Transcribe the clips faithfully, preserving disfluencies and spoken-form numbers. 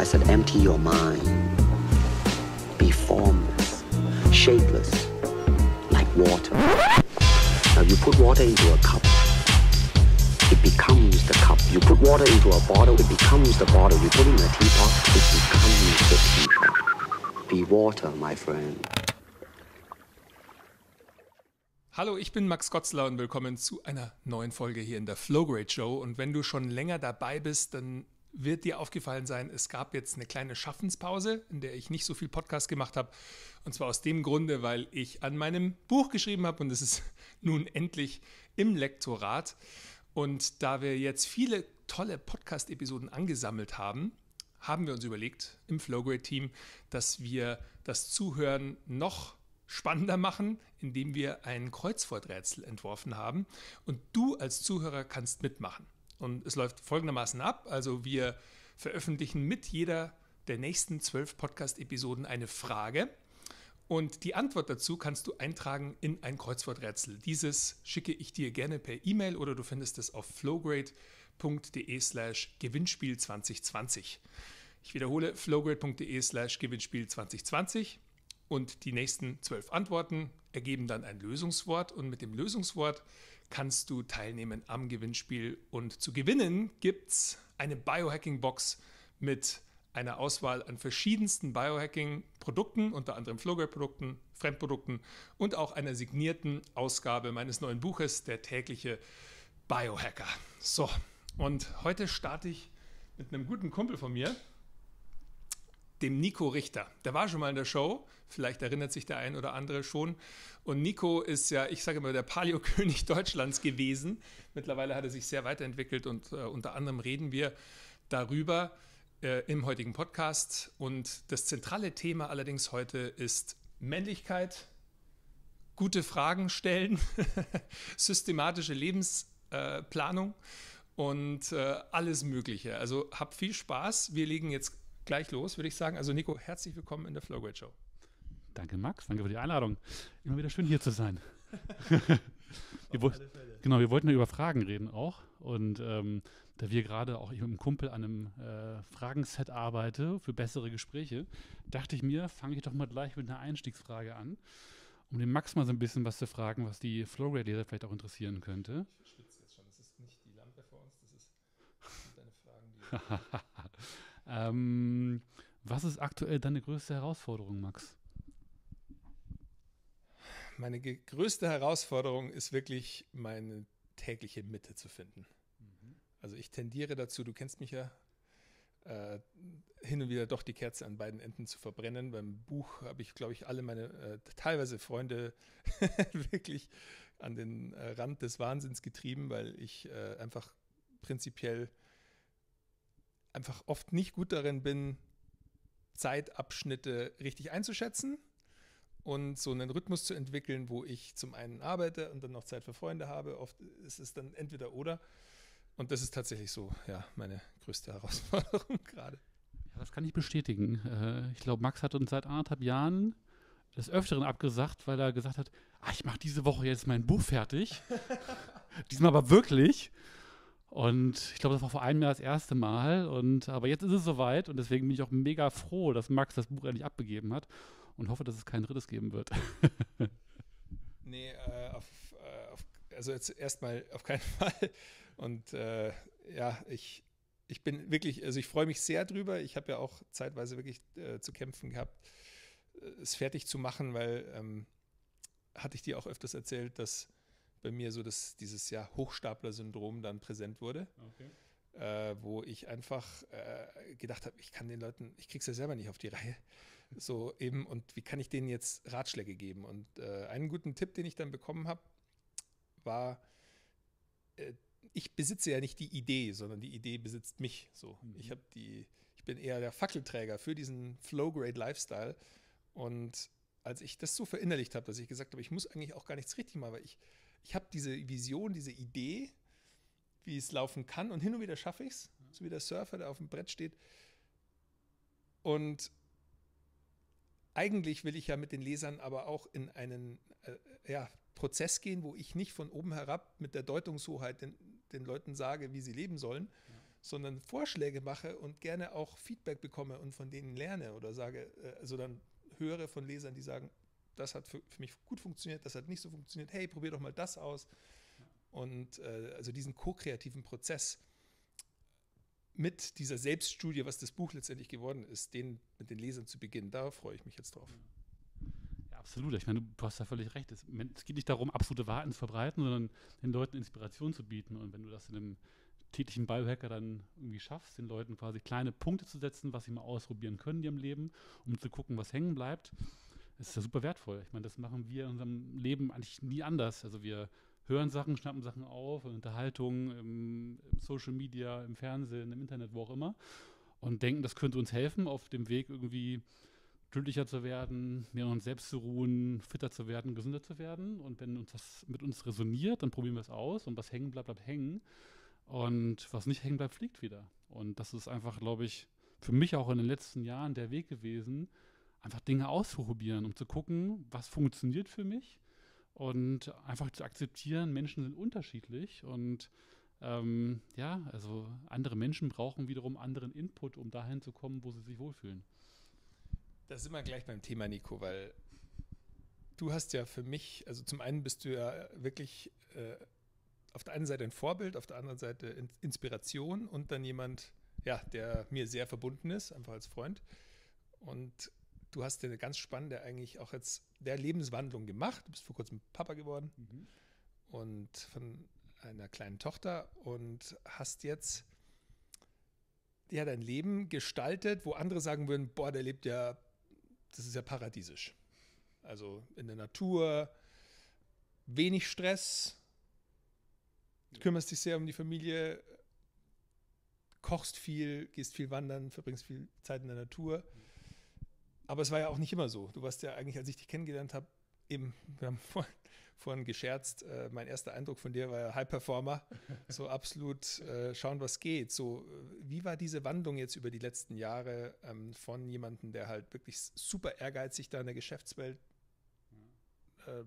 said, empty your mind. Be formless, shapeless, like water. Now you put water into a cup, it becomes the cup. You put water into a bottle, it becomes the bottle. You put it in a teapot, it becomes the teapot. Be water, my friend. Hallo, ich bin Max Gotzler und willkommen zu einer neuen Folge hier in der Flowgrade Show. Und wenn du schon länger dabei bist, dann wird dir aufgefallen sein, es gab jetzt eine kleine Schaffenspause, in der ich nicht so viel Podcast gemacht habe. Und zwar aus dem Grunde, weil ich an meinem Buch geschrieben habe und es ist nun endlich im Lektorat. Und da wir jetzt viele tolle Podcast-Episoden angesammelt haben, haben wir uns überlegt im Flowgrade-Team, dass wir das Zuhören noch spannender machen, indem wir ein Kreuzworträtsel entworfen haben und du als Zuhörer kannst mitmachen. Und es läuft folgendermaßen ab, also wir veröffentlichen mit jeder der nächsten zwölf Podcast-Episoden eine Frage und die Antwort dazu kannst du eintragen in ein Kreuzworträtsel. Dieses schicke ich dir gerne per E-Mail oder du findest es auf flowgrade.de slash Gewinnspiel zwanzig zwanzig. Ich wiederhole, flowgrade.de slash Gewinnspiel zwanzig zwanzig. Und die nächsten zwölf Antworten ergeben dann ein Lösungswort und mit dem Lösungswort kannst du teilnehmen am Gewinnspiel. Und zu gewinnen gibt es eine Biohacking-Box mit einer Auswahl an verschiedensten Biohacking-Produkten, unter anderem Flowgrade-Produkten, Fremdprodukten und auch einer signierten Ausgabe meines neuen Buches, Der tägliche Biohacker. So, und heute starte ich mit einem guten Kumpel von mir, dem Nico Richter. Der war schon mal in der Show, vielleicht erinnert sich der ein oder andere schon. Und Nico ist ja, ich sage immer, der Paleo-König Deutschlands gewesen. Mittlerweile hat er sich sehr weiterentwickelt und äh, unter anderem reden wir darüber äh, im heutigen Podcast. Und das zentrale Thema allerdings heute ist Männlichkeit, gute Fragen stellen, systematische Lebensplanung äh, und äh, alles Mögliche. Also hab viel Spaß. Wir legen jetzt gleich los, würde ich sagen. Also Nico, herzlich willkommen in der Flowgrade Show. Danke Max, danke für die Einladung. Immer wieder schön hier zu sein. wir wo- genau, wir wollten ja über Fragen reden auch. Und ähm, da wir gerade auch ich mit einem Kumpel an einem äh, Fragenset arbeite für bessere Gespräche, dachte ich mir, fange ich doch mal gleich mit einer Einstiegsfrage an, um den Max mal so ein bisschen was zu fragen, was die Flowgrade-Leser vielleicht auch interessieren könnte. Ich schwitze jetzt schon, das ist nicht die Lampe vor uns, das ist deine Fragen, die ähm, was ist aktuell deine größte Herausforderung, Max? Meine ge- größte Herausforderung ist wirklich, meine tägliche Mitte zu finden. Mhm. Also ich tendiere dazu, du kennst mich ja, äh, hin und wieder doch die Kerze an beiden Enden zu verbrennen. Beim Buch habe ich, glaube ich, alle meine äh, teilweise Freunde wirklich an den äh, Rand des Wahnsinns getrieben, weil ich äh, einfach prinzipiell einfach oft nicht gut darin bin, Zeitabschnitte richtig einzuschätzen und so einen Rhythmus zu entwickeln, wo ich zum einen arbeite und dann noch Zeit für Freunde habe. Oft ist es dann entweder oder. Und das ist tatsächlich so, ja, meine größte Herausforderung gerade. Ja, das kann ich bestätigen. Äh, ich glaube, Max hat uns seit anderthalb Jahren des Öfteren abgesagt, weil er gesagt hat, ah, ich mache diese Woche jetzt mein Buch fertig. Diesmal aber wirklich. Und ich glaube, das war vor einem Jahr das erste Mal. Und, aber jetzt ist es soweit und deswegen bin ich auch mega froh, dass Max das Buch endlich abgegeben hat und hoffe, dass es kein drittes geben wird. Nee, äh, auf, äh, auf, also jetzt erstmal auf keinen Fall. Und äh, ja, ich, ich bin wirklich, also ich freue mich sehr drüber. Ich habe ja auch zeitweise wirklich äh, zu kämpfen gehabt, es fertig zu machen, weil ähm, hatte ich dir auch öfters erzählt, dass bei mir so das, dieses ja, Hochstapler-Syndrom dann präsent wurde, okay. äh, wo ich einfach äh, gedacht habe, ich kann den Leuten, ich krieg's ja selber nicht auf die Reihe, so eben, und wie kann ich denen jetzt Ratschläge geben? Und äh, einen guten Tipp, den ich dann bekommen habe, war, äh, ich besitze ja nicht die Idee, sondern die Idee besitzt mich. So, mhm. ich habe die, ich bin eher der Fackelträger für diesen Flowgrade Lifestyle. Und als ich das so verinnerlicht habe, dass ich gesagt habe, ich muss eigentlich auch gar nichts richtig machen, weil ich Ich habe diese Vision, diese Idee, wie es laufen kann und hin und wieder schaffe ich es, so wie der Surfer, der auf dem Brett steht. Und eigentlich will ich ja mit den Lesern aber auch in einen äh, ja, Prozess gehen, wo ich nicht von oben herab mit der Deutungshoheit den, den Leuten sage, wie sie leben sollen, ja. sondern Vorschläge mache und gerne auch Feedback bekomme und von denen lerne oder sage, also dann höre von Lesern, die sagen, das hat für, für mich gut funktioniert, das hat nicht so funktioniert, hey, probier doch mal das aus. Und äh, also diesen ko-kreativen Prozess mit dieser Selbststudie, was das Buch letztendlich geworden ist, den mit den Lesern zu beginnen, da freue ich mich jetzt drauf. Ja, absolut. Ich meine, du hast da völlig recht. Es, es geht nicht darum, absolute Wahrheiten zu verbreiten, sondern den Leuten Inspiration zu bieten. Und wenn du das in einem täglichen Biohacker dann irgendwie schaffst, den Leuten quasi kleine Punkte zu setzen, was sie mal ausprobieren können in ihrem Leben, um zu gucken, was hängen bleibt, ist ja super wertvoll. Ich meine, das machen wir in unserem Leben eigentlich nie anders. Also wir hören Sachen, schnappen Sachen auf, in Unterhaltung, im, im Social Media, im Fernsehen, im Internet, wo auch immer und denken, das könnte uns helfen, auf dem Weg irgendwie glücklicher zu werden, mehr an uns selbst zu ruhen, fitter zu werden, gesünder zu werden. Und wenn uns das mit uns resoniert, dann probieren wir es aus und was hängen bleibt, bleibt hängen. Und was nicht hängen bleibt, fliegt wieder. Und das ist einfach, glaube ich, für mich auch in den letzten Jahren der Weg gewesen, einfach Dinge auszuprobieren, um zu gucken, was funktioniert für mich und einfach zu akzeptieren, Menschen sind unterschiedlich und ähm, ja, also andere Menschen brauchen wiederum anderen Input, um dahin zu kommen, wo sie sich wohlfühlen. Da sind wir gleich beim Thema, Nico, weil du hast ja für mich, also zum einen bist du ja wirklich äh, auf der einen Seite ein Vorbild, auf der anderen Seite Inspiration und dann jemand, ja, der mir sehr verbunden ist, einfach als Freund. Und du hast ja eine ganz spannende eigentlich auch jetzt der Lebenswandlung gemacht. Du bist vor kurzem Papa geworden mhm. und von einer kleinen Tochter und hast jetzt ja dein Leben gestaltet, wo andere sagen würden, boah, der lebt ja, das ist ja paradiesisch. Also in der Natur, wenig Stress, du kümmerst dich sehr um die Familie, kochst viel, gehst viel wandern, verbringst viel Zeit in der Natur. Aber es war ja auch nicht immer so. Du warst ja eigentlich, als ich dich kennengelernt habe, eben, wir haben vor, vorhin gescherzt, äh, mein erster Eindruck von dir war ja High Performer, so absolut äh, schauen, was geht. So, wie war diese Wandlung jetzt über die letzten Jahre ähm, von jemandem, der halt wirklich super ehrgeizig da in der Geschäftswelt äh,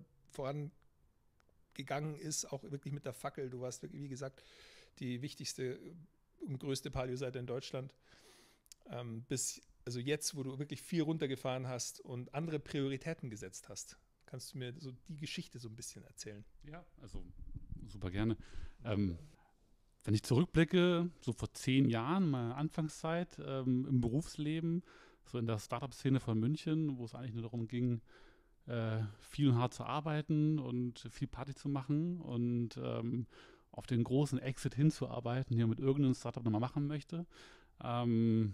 vorangegangen ist, auch wirklich mit der Fackel. Du warst wirklich, wie gesagt, die wichtigste und größte Paleo-Seite in Deutschland. Ähm, bis Also jetzt, wo du wirklich viel runtergefahren hast und andere Prioritäten gesetzt hast, kannst du mir so die Geschichte so ein bisschen erzählen? Ja, also super gerne. Ähm, wenn ich zurückblicke, so vor zehn Jahren, meine Anfangszeit ähm, im Berufsleben, so in der Startup-Szene von München, wo es eigentlich nur darum ging, äh, viel und hart zu arbeiten und viel Party zu machen und ähm, auf den großen Exit hinzuarbeiten, den man mit irgendeinem Startup nochmal machen möchte. Ähm,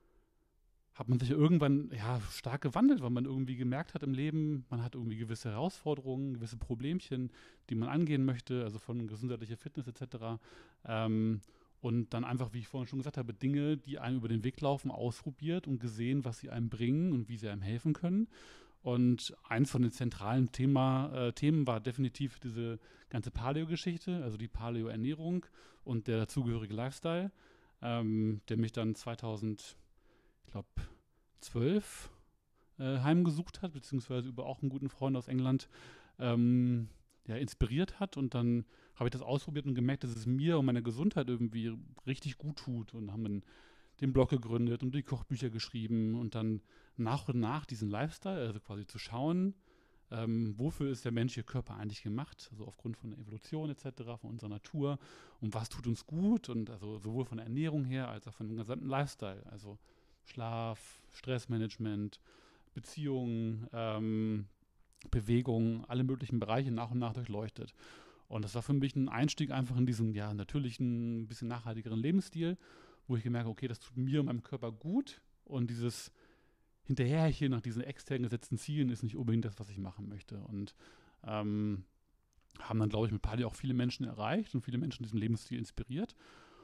hat man sich irgendwann ja, stark gewandelt, weil man irgendwie gemerkt hat im Leben, man hat irgendwie gewisse Herausforderungen, gewisse Problemchen, die man angehen möchte, also von gesundheitlicher Fitness et cetera. Ähm, und dann einfach, wie ich vorhin schon gesagt habe, Dinge, die einem über den Weg laufen, ausprobiert und gesehen, was sie einem bringen und wie sie einem helfen können. Und eins von den zentralen Thema, äh, Themen war definitiv diese ganze Paleo-Geschichte, also die Paleo-Ernährung und der dazugehörige Lifestyle, ähm, der mich dann zweitausend ich glaube, zwölf äh, heimgesucht hat, beziehungsweise über auch einen guten Freund aus England ähm, ja, inspiriert hat. Und dann habe ich das ausprobiert und gemerkt, dass es mir und meiner Gesundheit irgendwie richtig gut tut. Und haben dann den Blog gegründet und die Kochbücher geschrieben und dann nach und nach diesen Lifestyle, also quasi zu schauen, ähm, wofür ist der menschliche Körper eigentlich gemacht, also aufgrund von der Evolution et cetera, von unserer Natur und was tut uns gut und also sowohl von der Ernährung her als auch von dem gesamten Lifestyle, also Schlaf, Stressmanagement, Beziehungen, ähm, Bewegung, alle möglichen Bereiche nach und nach durchleuchtet. Und das war für mich ein Einstieg einfach in diesen ja, natürlichen, ein bisschen nachhaltigeren Lebensstil, wo ich gemerkt habe, okay, das tut mir und meinem Körper gut und dieses Hinterherchen nach diesen extern gesetzten Zielen ist nicht unbedingt das, was ich machen möchte. Und ähm, haben dann, glaube ich, mit Paleo auch viele Menschen erreicht und viele Menschen diesen Lebensstil inspiriert.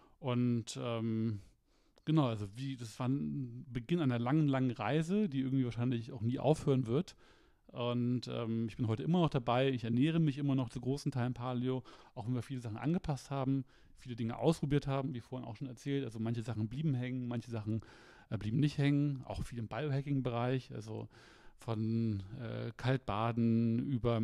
Und ähm, Genau, also wie, das war ein Beginn einer langen, langen Reise, die irgendwie wahrscheinlich auch nie aufhören wird. Und ähm, ich bin heute immer noch dabei. Ich ernähre mich immer noch zu großen Teilen Paleo, auch wenn wir viele Sachen angepasst haben, viele Dinge ausprobiert haben, wie vorhin auch schon erzählt. Also manche Sachen blieben hängen, manche Sachen äh, blieben nicht hängen. Auch viel im Biohacking-Bereich, also von äh, Kaltbaden über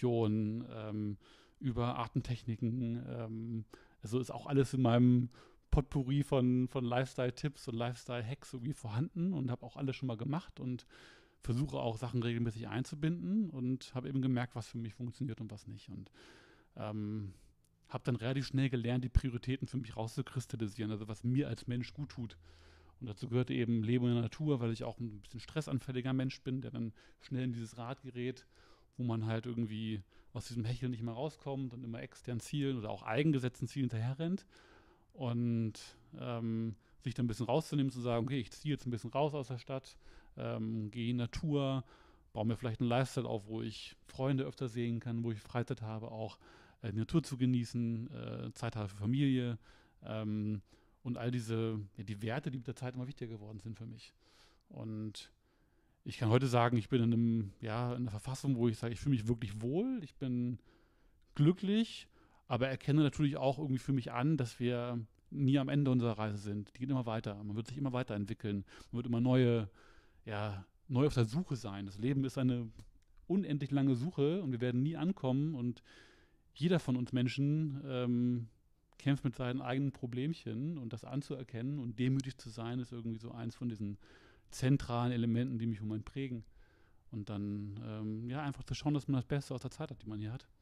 Meditation, ähm, über Atemtechniken. Ähm, also ist auch alles in meinem Potpourri von, von Lifestyle-Tipps und Lifestyle-Hacks irgendwie vorhanden und habe auch alles schon mal gemacht und versuche auch Sachen regelmäßig einzubinden und habe eben gemerkt, was für mich funktioniert und was nicht. Und ähm, habe dann relativ schnell gelernt, die Prioritäten für mich rauszukristallisieren, also was mir als Mensch gut tut. Und dazu gehört eben Leben in der Natur, weil ich auch ein bisschen stressanfälliger Mensch bin, der dann schnell in dieses Rad gerät, wo man halt irgendwie aus diesem Hecheln nicht mehr rauskommt und immer extern Zielen oder auch eigengesetzten Zielen hinterher rennt. Und ähm, sich dann ein bisschen rauszunehmen, zu sagen, okay, ich ziehe jetzt ein bisschen raus aus der Stadt, ähm, gehe in die Natur, baue mir vielleicht einen Lifestyle auf, wo ich Freunde öfter sehen kann, wo ich Freizeit habe, auch äh, die Natur zu genießen, äh, Zeit habe für Familie ähm, und all diese, ja, die Werte, die mit der Zeit immer wichtiger geworden sind für mich. Und ich kann heute sagen, ich bin in einem, ja, in einer Verfassung, wo ich sage, ich fühle mich wirklich wohl, ich bin glücklich, aber erkenne natürlich auch irgendwie für mich an, dass wir nie am Ende unserer Reise sind. Die geht immer weiter. Man wird sich immer weiterentwickeln. Man wird immer neue, ja, neu auf der Suche sein. Das Leben ist eine unendlich lange Suche und wir werden nie ankommen. Und jeder von uns Menschen ähm, kämpft mit seinen eigenen Problemchen und das anzuerkennen und demütig zu sein, ist irgendwie so eins von diesen zentralen Elementen, die mich im Moment prägen. Und dann ähm, ja einfach zu schauen, dass man das Beste aus der Zeit hat, die man hier hat.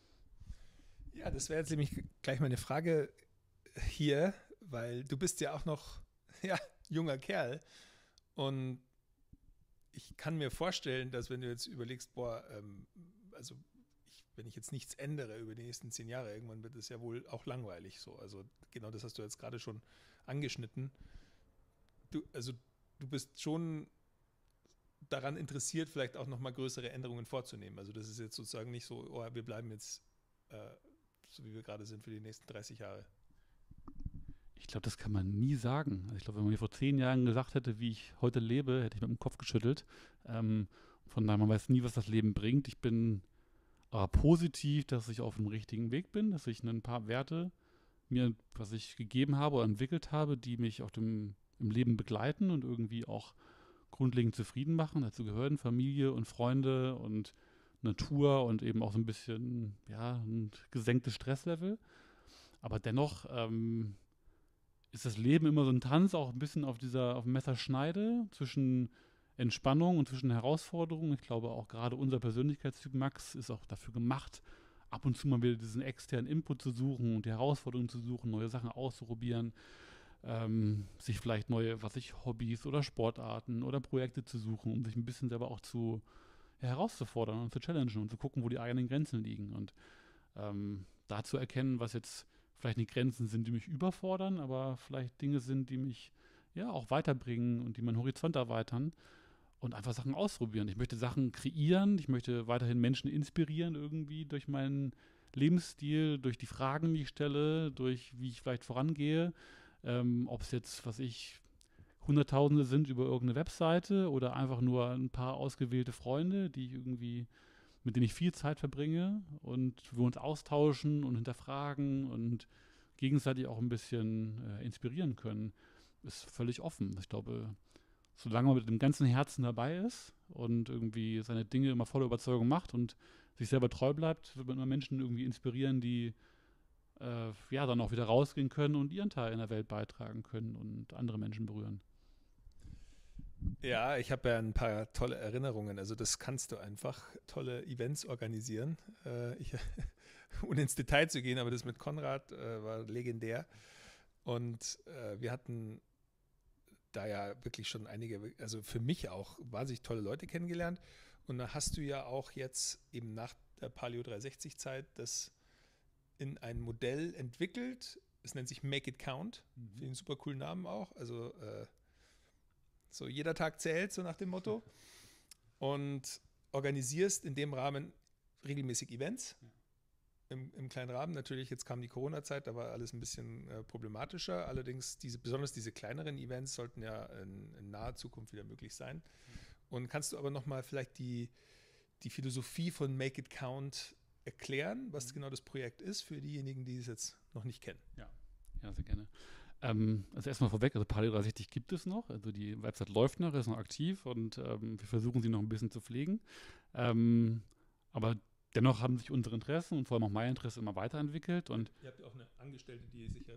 Ja, das wäre jetzt nämlich gleich meine Frage hier, weil du bist ja auch noch ja, junger Kerl und ich kann mir vorstellen, dass wenn du jetzt überlegst, boah, ähm, also ich, wenn ich jetzt nichts ändere über die nächsten zehn Jahre, irgendwann wird es ja wohl auch langweilig so. Also genau das hast du jetzt gerade schon angeschnitten. Du, also du bist schon daran interessiert, vielleicht auch nochmal größere Änderungen vorzunehmen. Also das ist jetzt sozusagen nicht so, oh, wir bleiben jetzt äh, so wie wir gerade sind für die nächsten dreißig Jahre. Ich glaube, das kann man nie sagen. Also ich glaube, wenn man mir vor zehn Jahren gesagt hätte, wie ich heute lebe, hätte ich mit dem Kopf geschüttelt. Ähm, von daher, man weiß nie, was das Leben bringt. Ich bin aber positiv, dass ich auf dem richtigen Weg bin, dass ich ein paar Werte mir, was ich gegeben habe oder entwickelt habe, die mich auf dem, im Leben begleiten und irgendwie auch grundlegend zufrieden machen. Dazu gehören Familie und Freunde und Natur und eben auch so ein bisschen, ja, ein gesenktes Stresslevel. Aber dennoch ähm, ist das Leben immer so ein Tanz, auch ein bisschen auf dieser, auf dem Messerschneide zwischen Entspannung und zwischen Herausforderungen. Ich glaube auch gerade unser Persönlichkeitstyp Max ist auch dafür gemacht, ab und zu mal wieder diesen externen Input zu suchen und die Herausforderungen zu suchen, neue Sachen auszuprobieren, ähm, sich vielleicht neue, was ich, Hobbys oder Sportarten oder Projekte zu suchen, um sich ein bisschen selber auch zu herauszufordern und zu challengen und zu gucken, wo die eigenen Grenzen liegen und ähm, da zu erkennen, was jetzt vielleicht nicht Grenzen sind, die mich überfordern, aber vielleicht Dinge sind, die mich ja auch weiterbringen und die meinen Horizont erweitern und einfach Sachen ausprobieren. Ich möchte Sachen kreieren, ich möchte weiterhin Menschen inspirieren irgendwie durch meinen Lebensstil, durch die Fragen, die ich stelle, durch wie ich vielleicht vorangehe, ähm, ob es jetzt, was ich, Hunderttausende sind über irgendeine Webseite oder einfach nur ein paar ausgewählte Freunde, die ich irgendwie, mit denen ich viel Zeit verbringe und wir uns austauschen und hinterfragen und gegenseitig auch ein bisschen äh, inspirieren können, ist völlig offen. Ich glaube, solange man mit dem ganzen Herzen dabei ist und irgendwie seine Dinge immer voller Überzeugung macht und sich selber treu bleibt, wird man immer Menschen irgendwie inspirieren, die äh, ja dann auch wieder rausgehen können und ihren Teil in der Welt beitragen können und andere Menschen berühren. Ja, ich habe ja ein paar tolle Erinnerungen. Also das kannst du einfach, tolle Events organisieren. Äh, ich, ohne ins Detail zu gehen, aber das mit Konrad äh, war legendär. Und äh, wir hatten da ja wirklich schon einige, also für mich auch wahnsinnig tolle Leute kennengelernt. Und da hast du ja auch jetzt eben nach der Paleo dreihundertsechzig Zeit das in ein Modell entwickelt. Es nennt sich Make It Count. Mhm. Finde einen super coolen Namen auch. Also äh, so jeder Tag zählt, so nach dem Motto. Und organisierst in dem Rahmen regelmäßig Events. Ja. Im, im kleinen Rahmen. Natürlich, jetzt kam die Corona-Zeit, da war alles ein bisschen äh, problematischer. Allerdings, diese, besonders diese kleineren Events sollten ja in, in naher Zukunft wieder möglich sein. Mhm. Und kannst du aber nochmal vielleicht die, die Philosophie von Make It Count erklären, was mhm. genau das Projekt ist, für diejenigen, die es jetzt noch nicht kennen? Ja, ja, sehr gerne. Ähm, also erstmal vorweg, also Paleo dreihundertsechzig gibt es noch, also die Website läuft noch, ist noch aktiv und ähm, wir versuchen sie noch ein bisschen zu pflegen. Ähm, aber dennoch haben sich unsere Interessen und vor allem auch mein Interesse immer weiterentwickelt. Und ihr habt ja auch eine Angestellte, die sicher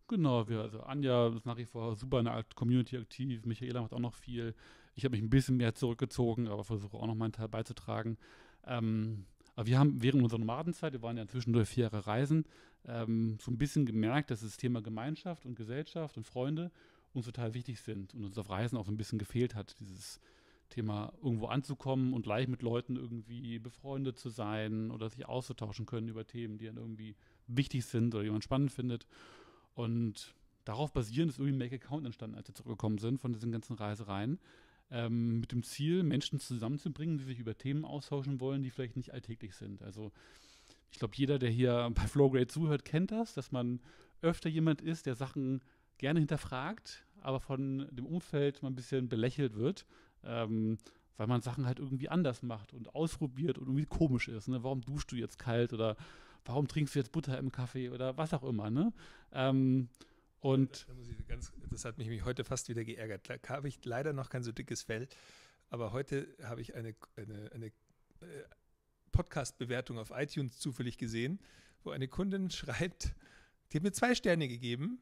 Genau, wir, also Anja ist nach wie vor super in der Community aktiv, Michaela macht auch noch viel. Ich habe mich ein bisschen mehr zurückgezogen, aber versuche auch noch meinen Teil beizutragen. Ähm, aber wir haben während unserer Nomadenzeit, wir waren ja zwischendurch vier Jahre reisen, ähm, so ein bisschen gemerkt, dass das Thema Gemeinschaft und Gesellschaft und Freunde uns total wichtig sind und uns auf Reisen auch so ein bisschen gefehlt hat, dieses Thema irgendwo anzukommen und gleich mit Leuten irgendwie befreundet zu sein oder sich auszutauschen können über Themen, die dann irgendwie wichtig sind oder die man spannend findet. Und darauf basierend ist irgendwie Make Account entstanden, als wir zurückgekommen sind von diesen ganzen Reisereien, ähm, mit dem Ziel, Menschen zusammenzubringen, die sich über Themen austauschen wollen, die vielleicht nicht alltäglich sind. Also ich glaube, jeder, der hier bei Flowgrade zuhört, kennt das, dass man öfter jemand ist, der Sachen gerne hinterfragt, aber von dem Umfeld mal ein bisschen belächelt wird, ähm, weil man Sachen halt irgendwie anders macht und ausprobiert und irgendwie komisch ist. Ne? Warum duschst du jetzt kalt oder warum trinkst du jetzt Butter im Kaffee oder was auch immer, ne? Ähm, und da muss ich ganz, das hat mich heute fast wieder geärgert. Da habe ich leider noch kein so dickes Fell, aber heute habe ich eine, eine, eine äh, Podcast-Bewertung auf iTunes zufällig gesehen, wo eine Kundin schreibt, die hat mir zwei Sterne gegeben,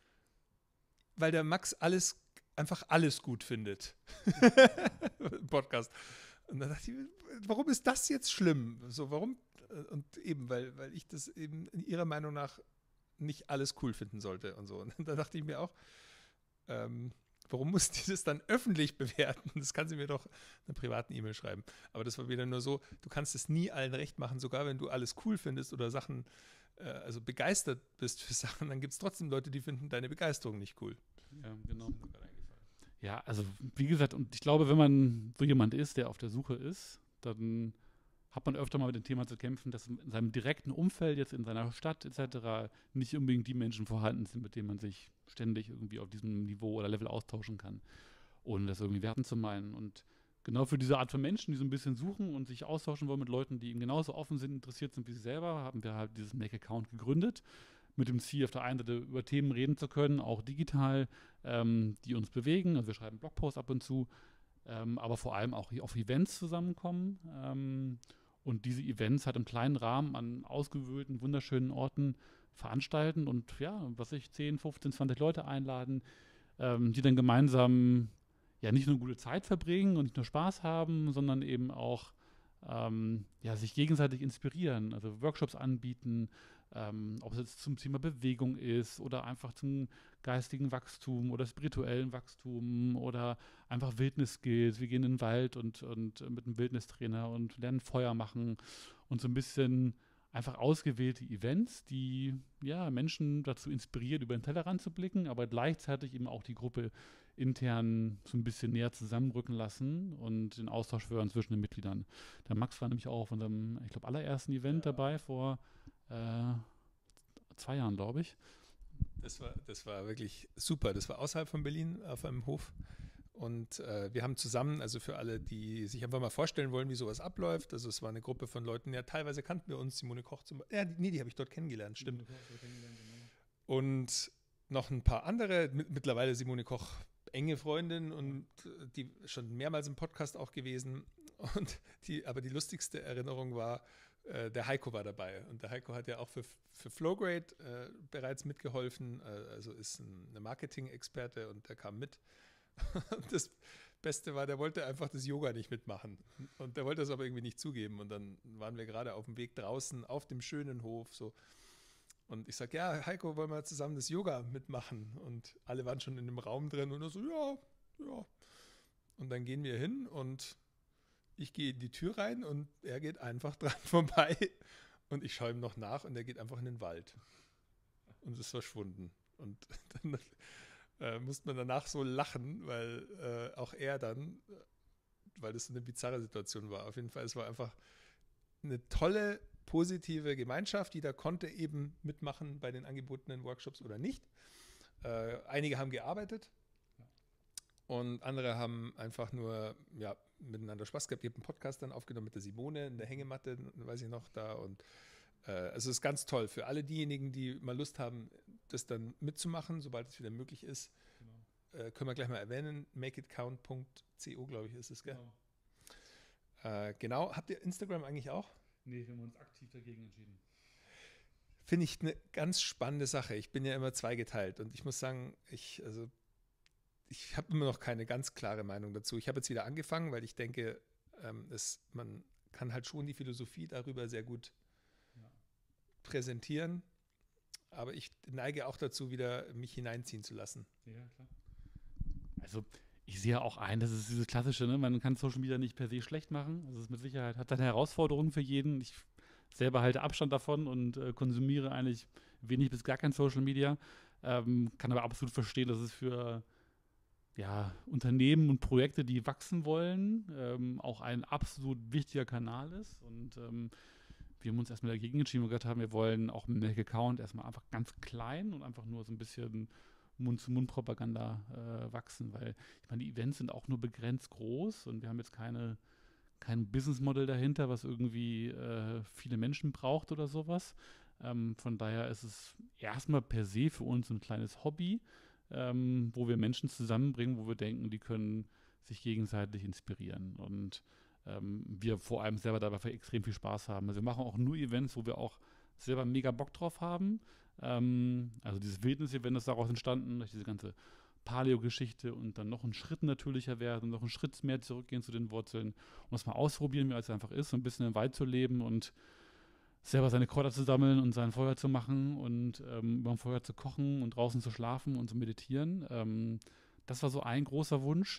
weil der Max alles, einfach alles gut findet. Podcast. Und dann dachte ich, warum ist das jetzt schlimm? So, warum? Und eben, weil, weil ich das eben in ihrer Meinung nach nicht alles cool finden sollte und so. Und da dachte ich mir auch, ähm, warum muss die das dann öffentlich bewerten? Das kann sie mir doch in einer privaten E-Mail schreiben. Aber das war wieder nur so, du kannst es nie allen recht machen, sogar wenn du alles cool findest oder Sachen, äh, also begeistert bist für Sachen, dann gibt es trotzdem Leute, die finden deine Begeisterung nicht cool. Ja, genau. Ja, also wie gesagt, und ich glaube, wenn man so jemand ist, der auf der Suche ist, dann hat man öfter mal mit dem Thema zu kämpfen, dass in seinem direkten Umfeld, jetzt in seiner Stadt et cetera, nicht unbedingt die Menschen vorhanden sind, mit denen man sich ständig irgendwie auf diesem Niveau oder Level austauschen kann, ohne das irgendwie werten zu meinen. Und genau für diese Art von Menschen, die so ein bisschen suchen und sich austauschen wollen mit Leuten, die eben genauso offen sind, interessiert sind wie sie selber, haben wir halt dieses Make-Account gegründet, mit dem Ziel, auf der einen Seite über Themen reden zu können, auch digital, ähm, die uns bewegen. Also wir schreiben Blogposts ab und zu, ähm, aber vor allem auch auf Events zusammenkommen. Ähm, und diese Events halt im kleinen Rahmen an ausgewählten, wunderschönen Orten veranstalten und ja, was ich, zehn, fünfzehn, zwanzig Leute einladen, ähm, die dann gemeinsam ja nicht nur eine gute Zeit verbringen und nicht nur Spaß haben, sondern eben auch ähm, ja, sich gegenseitig inspirieren, also Workshops anbieten, ähm, ob es jetzt zum Thema Bewegung ist oder einfach zum geistigen Wachstum oder spirituellen Wachstum oder einfach Wildnis-Skills. Wir gehen in den Wald und, und mit einem Wildnistrainer und lernen Feuer machen und so ein bisschen einfach ausgewählte Events, die ja, Menschen dazu inspiriert, über den Tellerrand zu blicken, aber gleichzeitig eben auch die Gruppe intern so ein bisschen näher zusammenrücken lassen und den Austausch fördern zwischen den Mitgliedern. Der Max war nämlich auch auf unserem, ich glaube, allerersten Event ja. dabei vor äh, zwei Jahren, glaube ich. Das war, das war wirklich super. Das war außerhalb von Berlin auf einem Hof. Und äh, wir haben zusammen, also für alle, die sich einfach mal vorstellen wollen, wie sowas abläuft, also es war eine Gruppe von Leuten, ja, teilweise kannten wir uns, Simone Koch zum Beispiel, ja, nee, die habe ich dort kennengelernt, stimmt. Kennengelernt, genau. Und noch ein paar andere, mit, mittlerweile Simone Koch, enge Freundin und die schon mehrmals im Podcast auch gewesen. Und die, aber die lustigste Erinnerung war, äh, der Heiko war dabei. Und der Heiko hat ja auch für, für Flowgrade äh, bereits mitgeholfen, äh, also ist ein, eine Marketing-Experte und der kam mit. Und das Beste war, der wollte einfach das Yoga nicht mitmachen. Und der wollte das aber irgendwie nicht zugeben. Und dann waren wir gerade auf dem Weg draußen auf dem schönen Hof. So. Und ich sage, ja, Heiko, wollen wir zusammen das Yoga mitmachen? Und alle waren schon in dem Raum drin und er so, ja, ja. Und dann gehen wir hin und ich gehe in die Tür rein und er geht einfach dran vorbei. Und ich schaue ihm noch nach und er geht einfach in den Wald. Und ist verschwunden. Und dann Äh, musste man danach so lachen, weil äh, auch er dann, weil das so eine bizarre Situation war. Auf jeden Fall, es war einfach eine tolle, positive Gemeinschaft. Jeder konnte eben mitmachen bei den angebotenen Workshops oder nicht. Äh, einige haben gearbeitet und andere haben einfach nur ja, miteinander Spaß gehabt. Ich habe einen Podcast dann aufgenommen mit der Simone in der Hängematte, weiß ich noch, da. Und äh, also es ist ganz toll für alle diejenigen, die mal Lust haben, das dann mitzumachen, sobald es wieder möglich ist. Genau. Äh, können wir gleich mal erwähnen. make it count punkt co, glaube ich, ist es, gell? Genau. Äh, genau. Habt ihr Instagram eigentlich auch? Nee, wir haben uns aktiv dagegen entschieden. finde ich eine ganz spannende Sache. Ich bin ja immer zweigeteilt und ich muss sagen, ich, also, ich habe immer noch keine ganz klare Meinung dazu. Ich habe jetzt wieder angefangen, weil ich denke, ähm, es, man kann halt schon die Philosophie darüber sehr gut ja. präsentieren, aber ich neige auch dazu, wieder mich hineinziehen zu lassen. Ja, klar. Also ich sehe auch ein, das ist dieses klassische, ne? Man kann Social Media nicht per se schlecht machen. Also es ist mit Sicherheit, hat seine Herausforderungen für jeden. Ich selber halte Abstand davon und äh, konsumiere eigentlich wenig bis gar kein Social Media. Ähm, kann aber absolut verstehen, dass es für ja, Unternehmen und Projekte, die wachsen wollen, ähm, auch ein absolut wichtiger Kanal ist. Und ähm, wir haben uns erstmal dagegen entschieden und gesagt haben, wir wollen auch mit dem Mac-Account erstmal einfach ganz klein und einfach nur so ein bisschen Mund-zu-Mund-Propaganda äh, wachsen, weil ich meine, die Events sind auch nur begrenzt groß und wir haben jetzt keine, kein Businessmodell dahinter, was irgendwie äh, viele Menschen braucht oder sowas. Ähm, von daher ist es erstmal per se für uns ein kleines Hobby, ähm, wo wir Menschen zusammenbringen, wo wir denken, die können sich gegenseitig inspirieren und ähm, wir vor allem selber dabei extrem viel Spaß haben. Also wir machen auch nur Events, wo wir auch selber mega Bock drauf haben. Ähm, also dieses Wildnis-Event ist daraus entstanden, durch diese ganze Paleo-Geschichte und dann noch einen Schritt natürlicher werden, noch einen Schritt mehr zurückgehen zu den Wurzeln und das mal ausprobieren, wie es einfach ist, so ein bisschen im Wald zu leben und selber seine Kräuter zu sammeln und sein Feuer zu machen und ähm, über dem Feuer zu kochen und draußen zu schlafen und zu meditieren. Ähm, das war so ein großer Wunsch.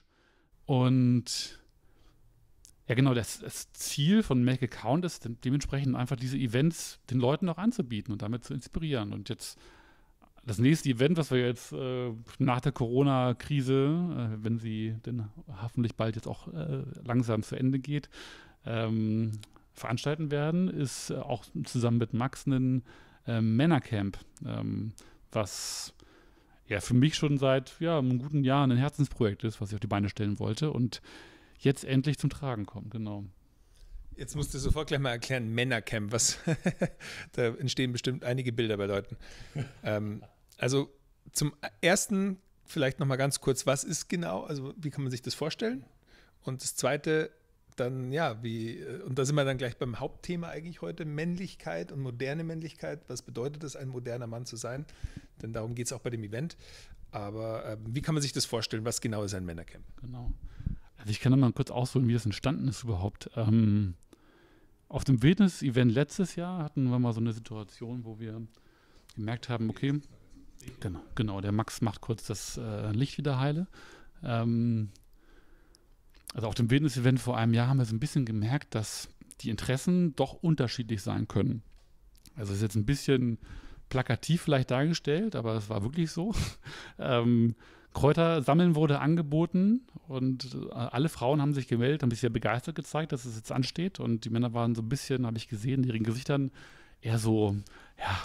Und ja genau, das, das Ziel von Mac-Account ist dementsprechend einfach diese Events den Leuten auch anzubieten und damit zu inspirieren. Und jetzt das nächste Event, was wir jetzt äh, nach der Corona-Krise, äh, wenn sie denn hoffentlich bald jetzt auch äh, langsam zu Ende geht, ähm, veranstalten werden, ist äh, auch zusammen mit Max ein äh, Männercamp, ähm, was ja für mich schon seit ja, einem guten Jahr ein Herzensprojekt ist, was ich auf die Beine stellen wollte und jetzt endlich zum Tragen kommt, genau. Jetzt musst du sofort gleich mal erklären, Männercamp, was da entstehen bestimmt einige Bilder bei Leuten. ähm, also zum ersten vielleicht nochmal ganz kurz, was ist genau, also wie kann man sich das vorstellen? Und das zweite, dann ja, wie, und da sind wir dann gleich beim Hauptthema eigentlich heute, Männlichkeit und moderne Männlichkeit. Was bedeutet es, ein moderner Mann zu sein? Denn darum geht es auch bei dem Event. Aber äh, wie kann man sich das vorstellen? Was genau ist ein Männercamp? Genau. Also ich kann da mal kurz ausholen, wie das entstanden ist überhaupt. Ähm, auf dem Wildnis-Event letztes Jahr hatten wir mal so eine Situation, wo wir gemerkt haben, okay, genau, genau der Max macht kurz das äh, Licht wieder heile. Ähm, Also auf dem Wildnis-Event vor einem Jahr haben wir so ein bisschen gemerkt, dass die Interessen doch unterschiedlich sein können. Also es ist jetzt ein bisschen plakativ vielleicht dargestellt, aber es war wirklich so. ähm, Kräuter sammeln wurde angeboten und äh, alle Frauen haben sich gemeldet, haben sich sehr begeistert gezeigt, dass es jetzt ansteht und die Männer waren so ein bisschen, habe ich gesehen, in ihren Gesichtern eher so, ja,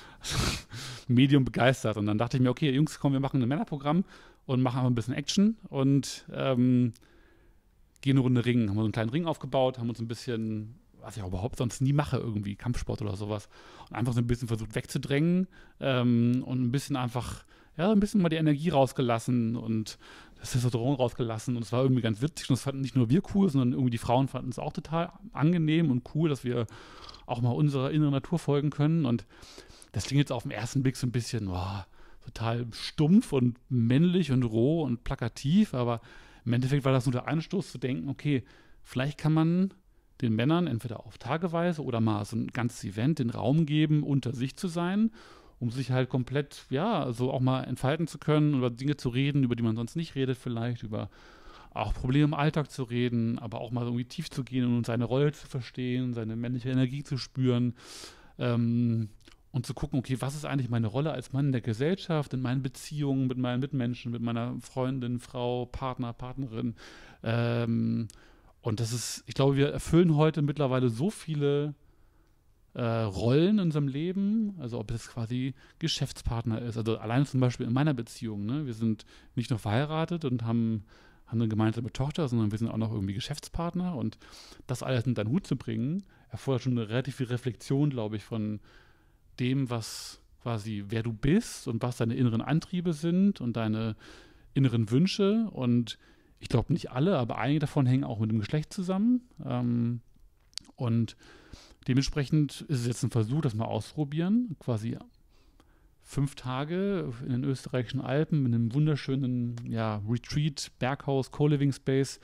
medium begeistert. Und dann dachte ich mir, okay, Jungs, komm, wir machen ein Männerprogramm und machen aber ein bisschen Action und ähm, gehen eine Runde ringen, haben wir so einen kleinen Ring aufgebaut, haben uns ein bisschen, was ich auch überhaupt sonst nie mache, irgendwie Kampfsport oder sowas, und einfach so ein bisschen versucht wegzudrängen ähm, und ein bisschen einfach, ja, ein bisschen mal die Energie rausgelassen und das Testosteron rausgelassen und es war irgendwie ganz witzig und das fanden nicht nur wir cool, sondern irgendwie die Frauen fanden es auch total angenehm und cool, dass wir auch mal unserer inneren Natur folgen können und das klingt jetzt auf den ersten Blick so ein bisschen oh, total stumpf und männlich und roh und plakativ, aber im Endeffekt war das nur der Anstoß zu denken, okay, vielleicht kann man den Männern entweder auf Tageweise oder mal so ein ganzes Event den Raum geben, unter sich zu sein, um sich halt komplett, ja, so auch mal entfalten zu können, über Dinge zu reden, über die man sonst nicht redet vielleicht, über auch Probleme im Alltag zu reden, aber auch mal irgendwie tief zu gehen und seine Rolle zu verstehen, seine männliche Energie zu spüren, ähm, und zu gucken, okay, was ist eigentlich meine Rolle als Mann in der Gesellschaft, in meinen Beziehungen mit meinen Mitmenschen, mit meiner Freundin, Frau, Partner, Partnerin. Ähm, und das ist, ich glaube, wir erfüllen heute mittlerweile so viele äh, Rollen in unserem Leben, also ob es quasi Geschäftspartner ist, also allein zum Beispiel in meiner Beziehung, ne? Wir sind nicht nur verheiratet und haben, haben eine gemeinsame Tochter, sondern wir sind auch noch irgendwie Geschäftspartner und das alles in deinen Hut zu bringen, erfordert schon eine relativ viel Reflexion, glaube ich, von dem, was quasi, wer du bist und was deine inneren Antriebe sind und deine inneren Wünsche. Und ich glaube nicht alle, aber einige davon hängen auch mit dem Geschlecht zusammen. Ähm, und dementsprechend ist es jetzt ein Versuch, das mal auszuprobieren, quasi fünf Tage in den österreichischen Alpen mit einem wunderschönen ja, Retreat, Berghaus, Co-Living Space,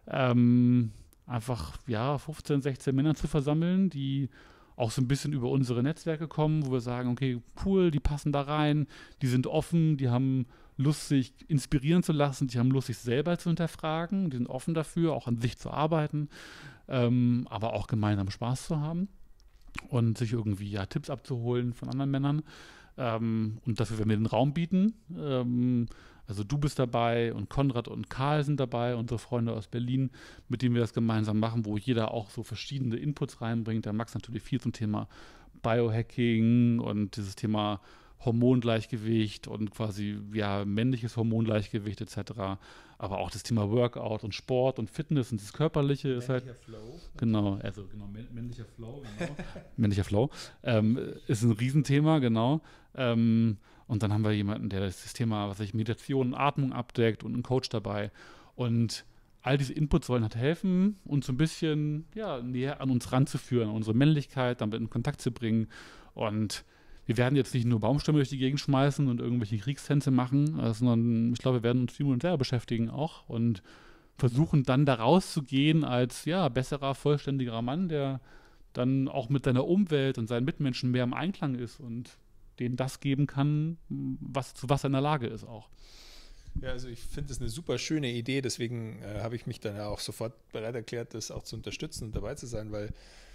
ähm, einfach ja, fünfzehn, sechzehn Männer zu versammeln, die auch so ein bisschen über unsere Netzwerke kommen, wo wir sagen, okay, cool, die passen da rein, die sind offen, die haben Lust, sich inspirieren zu lassen, die haben Lust, sich selber zu hinterfragen, die sind offen dafür, auch an sich zu arbeiten, ähm, aber auch gemeinsam Spaß zu haben und sich irgendwie ja, Tipps abzuholen von anderen Männern. Ähm, und dafür werden wir den Raum bieten. Ähm, also du bist dabei und Konrad und Karl sind dabei, unsere Freunde aus Berlin, mit denen wir das gemeinsam machen, wo jeder auch so verschiedene Inputs reinbringt. Der Max natürlich viel zum Thema Biohacking und dieses Thema Hormongleichgewicht und quasi ja männliches Hormongleichgewicht et cetera. Aber auch das Thema Workout und Sport und Fitness und das Körperliche ist halt Flow. Genau, also genau männlicher Flow, genau. männlicher Flow ähm, ist ein Riesenthema, genau. Ähm, und dann haben wir jemanden, der das Thema, was ich Meditation, Atmung abdeckt und einen Coach dabei. Und all diese Inputs sollen halt helfen, uns so ein bisschen ja, näher an uns ranzuführen, unsere Männlichkeit damit in Kontakt zu bringen. Und wir werden jetzt nicht nur Baumstämme durch die Gegend schmeißen und irgendwelche Kriegstänze machen, äh, sondern ich glaube, wir werden uns viel mit uns selber beschäftigen auch und versuchen dann da rauszugehen als ja, besserer, vollständigerer Mann, der dann auch mit seiner Umwelt und seinen Mitmenschen mehr im Einklang ist und denen das geben kann, was, zu was er in der Lage ist auch. Ja, also ich finde das eine super schöne Idee, deswegen äh, habe ich mich dann auch sofort bereit erklärt, das auch zu unterstützen und dabei zu sein, weil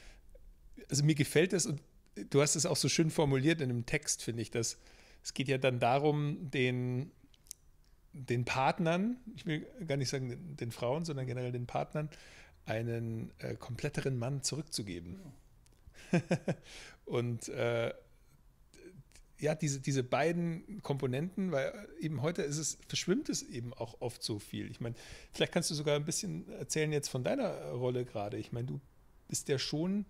also mir gefällt das und du hast es auch so schön formuliert in einem Text, finde ich, dass es geht ja dann darum, den, den Partnern, ich will gar nicht sagen den, den Frauen, sondern generell den Partnern, einen äh, kompletteren Mann zurückzugeben. Ja. Und äh, ja, diese, diese beiden Komponenten, weil eben heute ist es, verschwimmt es eben auch oft so viel. Ich meine, vielleicht kannst du sogar ein bisschen erzählen jetzt von deiner Rolle gerade. Ich meine, du bist ja schon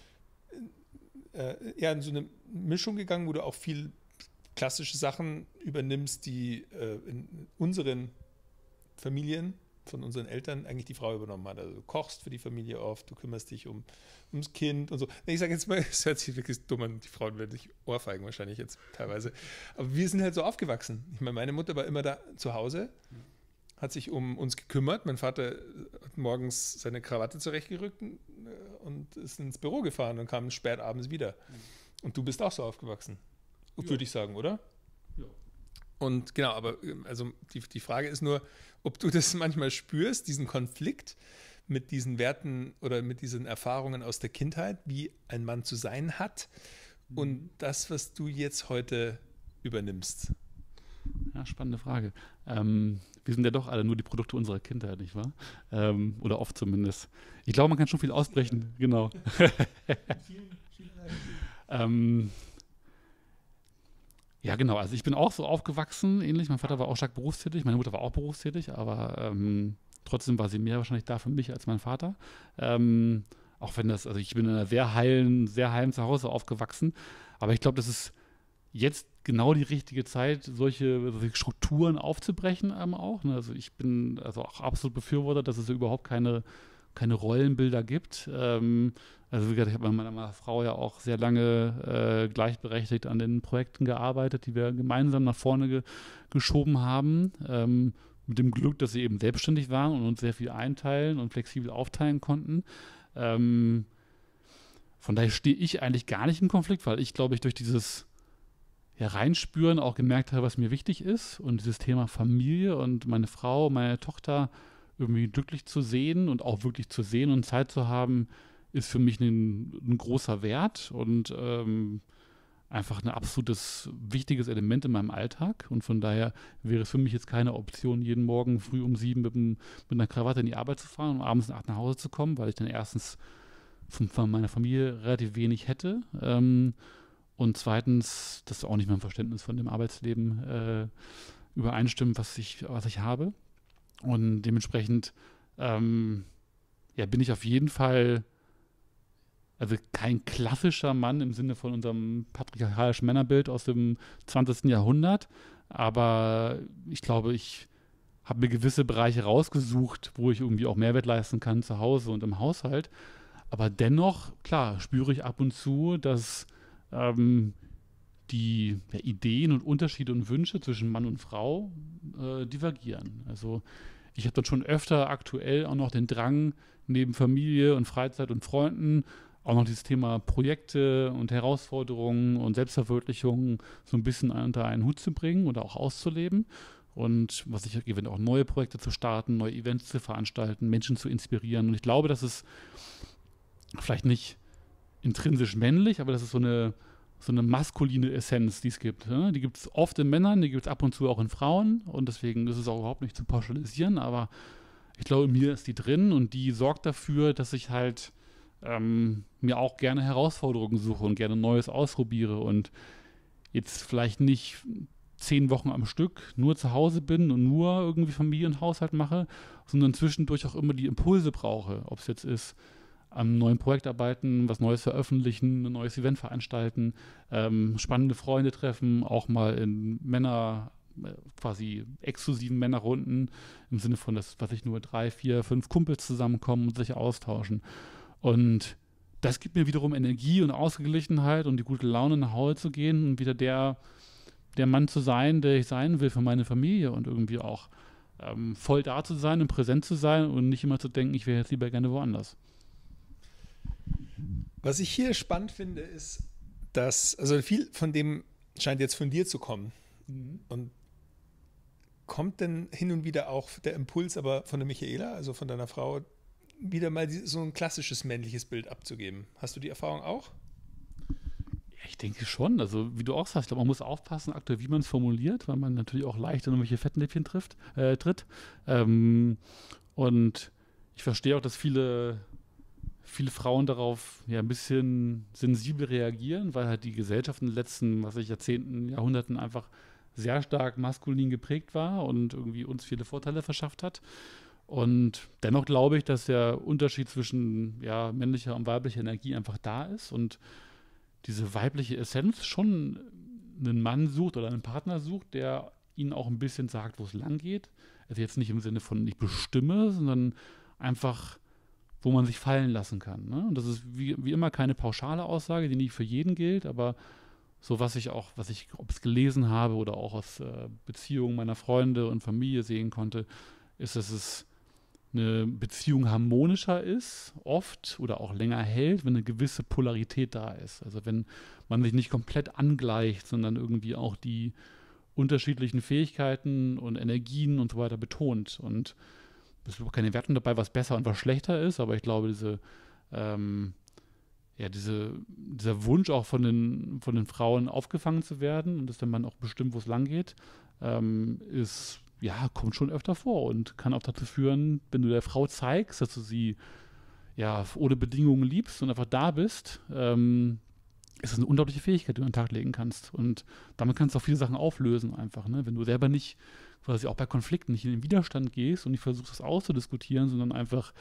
äh, ja, in so eine Mischung gegangen, wo du auch viel klassische Sachen übernimmst, die äh, in unseren Familien, von unseren Eltern eigentlich die Frau übernommen hat. Also du kochst für die Familie oft, du kümmerst dich um, ums Kind und so. Ich sage jetzt mal, es hört sich wirklich dumm an, die Frauen werden sich ohrfeigen wahrscheinlich jetzt teilweise. Aber wir sind halt so aufgewachsen. Ich meine, meine Mutter war immer da zu Hause, hat sich um uns gekümmert. Mein Vater hat morgens seine Krawatte zurechtgerückt und ist ins Büro gefahren und kam spät abends wieder. Und du bist auch so aufgewachsen, ja. Würde ich sagen, oder? Ja. Und genau, aber also die, die Frage ist nur, ob du das manchmal spürst, diesen Konflikt mit diesen Werten oder mit diesen Erfahrungen aus der Kindheit, wie ein Mann zu sein hat und das, was du jetzt heute übernimmst. Ja, spannende Frage. Ähm, wir sind ja doch alle nur die Produkte unserer Kindheit, nicht wahr? Ähm, oder oft zumindest. Ich glaube, man kann schon viel ausbrechen, ja. Genau. ähm, Ja, genau. Also ich bin auch so aufgewachsen, ähnlich. Mein Vater war auch stark berufstätig, meine Mutter war auch berufstätig, aber ähm, trotzdem war sie mehr wahrscheinlich da für mich als mein Vater. Ähm, auch wenn das, also ich bin in einer sehr heilen, sehr heilen Zuhause aufgewachsen, aber ich glaube, das ist jetzt genau die richtige Zeit, solche, solche Strukturen aufzubrechen ähm, auch. Ne? Also ich bin also auch absolut Befürworter, dass es überhaupt keine keine Rollenbilder gibt. Ähm, also wie gesagt, ich habe mit meiner Frau ja auch sehr lange äh, gleichberechtigt an den Projekten gearbeitet, die wir gemeinsam nach vorne ge geschoben haben. Ähm, mit dem Glück, dass sie eben selbstständig waren und uns sehr viel einteilen und flexibel aufteilen konnten. Ähm, von daher stehe ich eigentlich gar nicht im Konflikt, weil ich, glaube ich, durch dieses ja, Reinspüren auch gemerkt habe, was mir wichtig ist und dieses Thema Familie und meine Frau, meine Tochter irgendwie glücklich zu sehen und auch wirklich zu sehen und Zeit zu haben, ist für mich ein, ein großer Wert und ähm, einfach ein absolutes wichtiges Element in meinem Alltag. Und von daher wäre es für mich jetzt keine Option, jeden Morgen früh um sieben mit, einem, mit einer Krawatte in die Arbeit zu fahren und abends um acht nach Hause zu kommen, weil ich dann erstens von, von meiner Familie relativ wenig hätte ähm, und zweitens, das auch nicht mein Verständnis von dem Arbeitsleben äh, übereinstimmt, was ich, was ich habe. Und dementsprechend ähm, ja, bin ich auf jeden Fall also kein klassischer Mann im Sinne von unserem patriarchalischen Männerbild aus dem zwanzigsten Jahrhundert, aber ich glaube, ich habe mir gewisse Bereiche rausgesucht, wo ich irgendwie auch Mehrwert leisten kann zu Hause und im Haushalt. Aber dennoch, klar, spüre ich ab und zu, dass ähm, die ja, Ideen und Unterschiede und Wünsche zwischen Mann und Frau äh, divergieren. Also ich habe dann schon öfter aktuell auch noch den Drang, neben Familie und Freizeit und Freunden auch noch dieses Thema Projekte und Herausforderungen und Selbstverwirklichung so ein bisschen unter einen Hut zu bringen oder auch auszuleben. Und was ich gewinne, auch neue Projekte zu starten, neue Events zu veranstalten, Menschen zu inspirieren. Und ich glaube, das ist vielleicht nicht intrinsisch männlich, aber das ist so eine, so eine maskuline Essenz, die es gibt. Ne? Die gibt es oft in Männern, die gibt es ab und zu auch in Frauen. Und deswegen ist es auch überhaupt nicht zu pauschalisieren. Aber ich glaube, in mir ist die drin und die sorgt dafür, dass ich halt ähm, mir auch gerne Herausforderungen suche und gerne Neues ausprobiere und jetzt vielleicht nicht zehn Wochen am Stück nur zu Hause bin und nur irgendwie Familie und Haushalt mache, sondern zwischendurch auch immer die Impulse brauche. Ob es jetzt ist, am neuen Projekt arbeiten, was Neues veröffentlichen, ein neues Event veranstalten, ähm, spannende Freunde treffen, auch mal in Männer, äh, quasi exklusiven Männerrunden, im Sinne von, dass, was ich nur drei, vier, fünf Kumpels zusammenkommen und sich austauschen. Und das gibt mir wiederum Energie und Ausgeglichenheit und die gute Laune, nach Hause zu gehen und wieder der der Mann zu sein, der ich sein will für meine Familie und irgendwie auch ähm, voll da zu sein und präsent zu sein und nicht immer zu denken, ich wäre jetzt lieber gerne woanders. Was ich hier spannend finde, ist, dass, also viel von dem scheint jetzt von dir zu kommen. Mhm. Und kommt denn hin und wieder auch der Impuls aber von der Michaela, also von deiner Frau, wieder mal so ein klassisches männliches Bild abzugeben? Hast du die Erfahrung auch? Ich denke schon, also wie du auch sagst, man muss aufpassen aktuell, wie man es formuliert, weil man natürlich auch leicht in irgendwelche Fettnäpfchen trifft, äh, tritt. Ähm, und ich verstehe auch, dass viele, viele Frauen darauf ja ein bisschen sensibel reagieren, weil halt die Gesellschaft in den letzten, was weiß ich, Jahrzehnten, Jahrhunderten einfach sehr stark maskulin geprägt war und irgendwie uns viele Vorteile verschafft hat. Und dennoch glaube ich, dass der Unterschied zwischen ja, männlicher und weiblicher Energie einfach da ist und diese weibliche Essenz schon einen Mann sucht oder einen Partner sucht, der ihnen auch ein bisschen sagt, wo es lang geht. Also jetzt nicht im Sinne von ich bestimme, sondern einfach, wo man sich fallen lassen kann. Ne? Und das ist wie, wie immer keine pauschale Aussage, die nicht für jeden gilt, aber so was ich auch, was ich, ob es gelesen habe oder auch aus äh, Beziehungen meiner Freunde und Familie sehen konnte, ist, dass es eine Beziehung harmonischer ist, oft oder auch länger hält, wenn eine gewisse Polarität da ist. Also wenn man sich nicht komplett angleicht, sondern irgendwie auch die unterschiedlichen Fähigkeiten und Energien und so weiter betont. Und es ist überhaupt keine Wertung dabei, was besser und was schlechter ist, aber ich glaube, diese, ähm, ja, diese, dieser Wunsch auch von den, von den Frauen aufgefangen zu werden und dass der Mann auch bestimmt, wo es lang geht, ähm, ist ja, kommt schon öfter vor und kann auch dazu führen, wenn du der Frau zeigst, dass du sie ja ohne Bedingungen liebst und einfach da bist, ähm, ist das eine unglaubliche Fähigkeit, die du an den Tag legen kannst. Und damit kannst du auch viele Sachen auflösen einfach, ne? Wenn du selber nicht, quasi auch bei Konflikten nicht in den Widerstand gehst und nicht versuchst, das auszudiskutieren, sondern einfach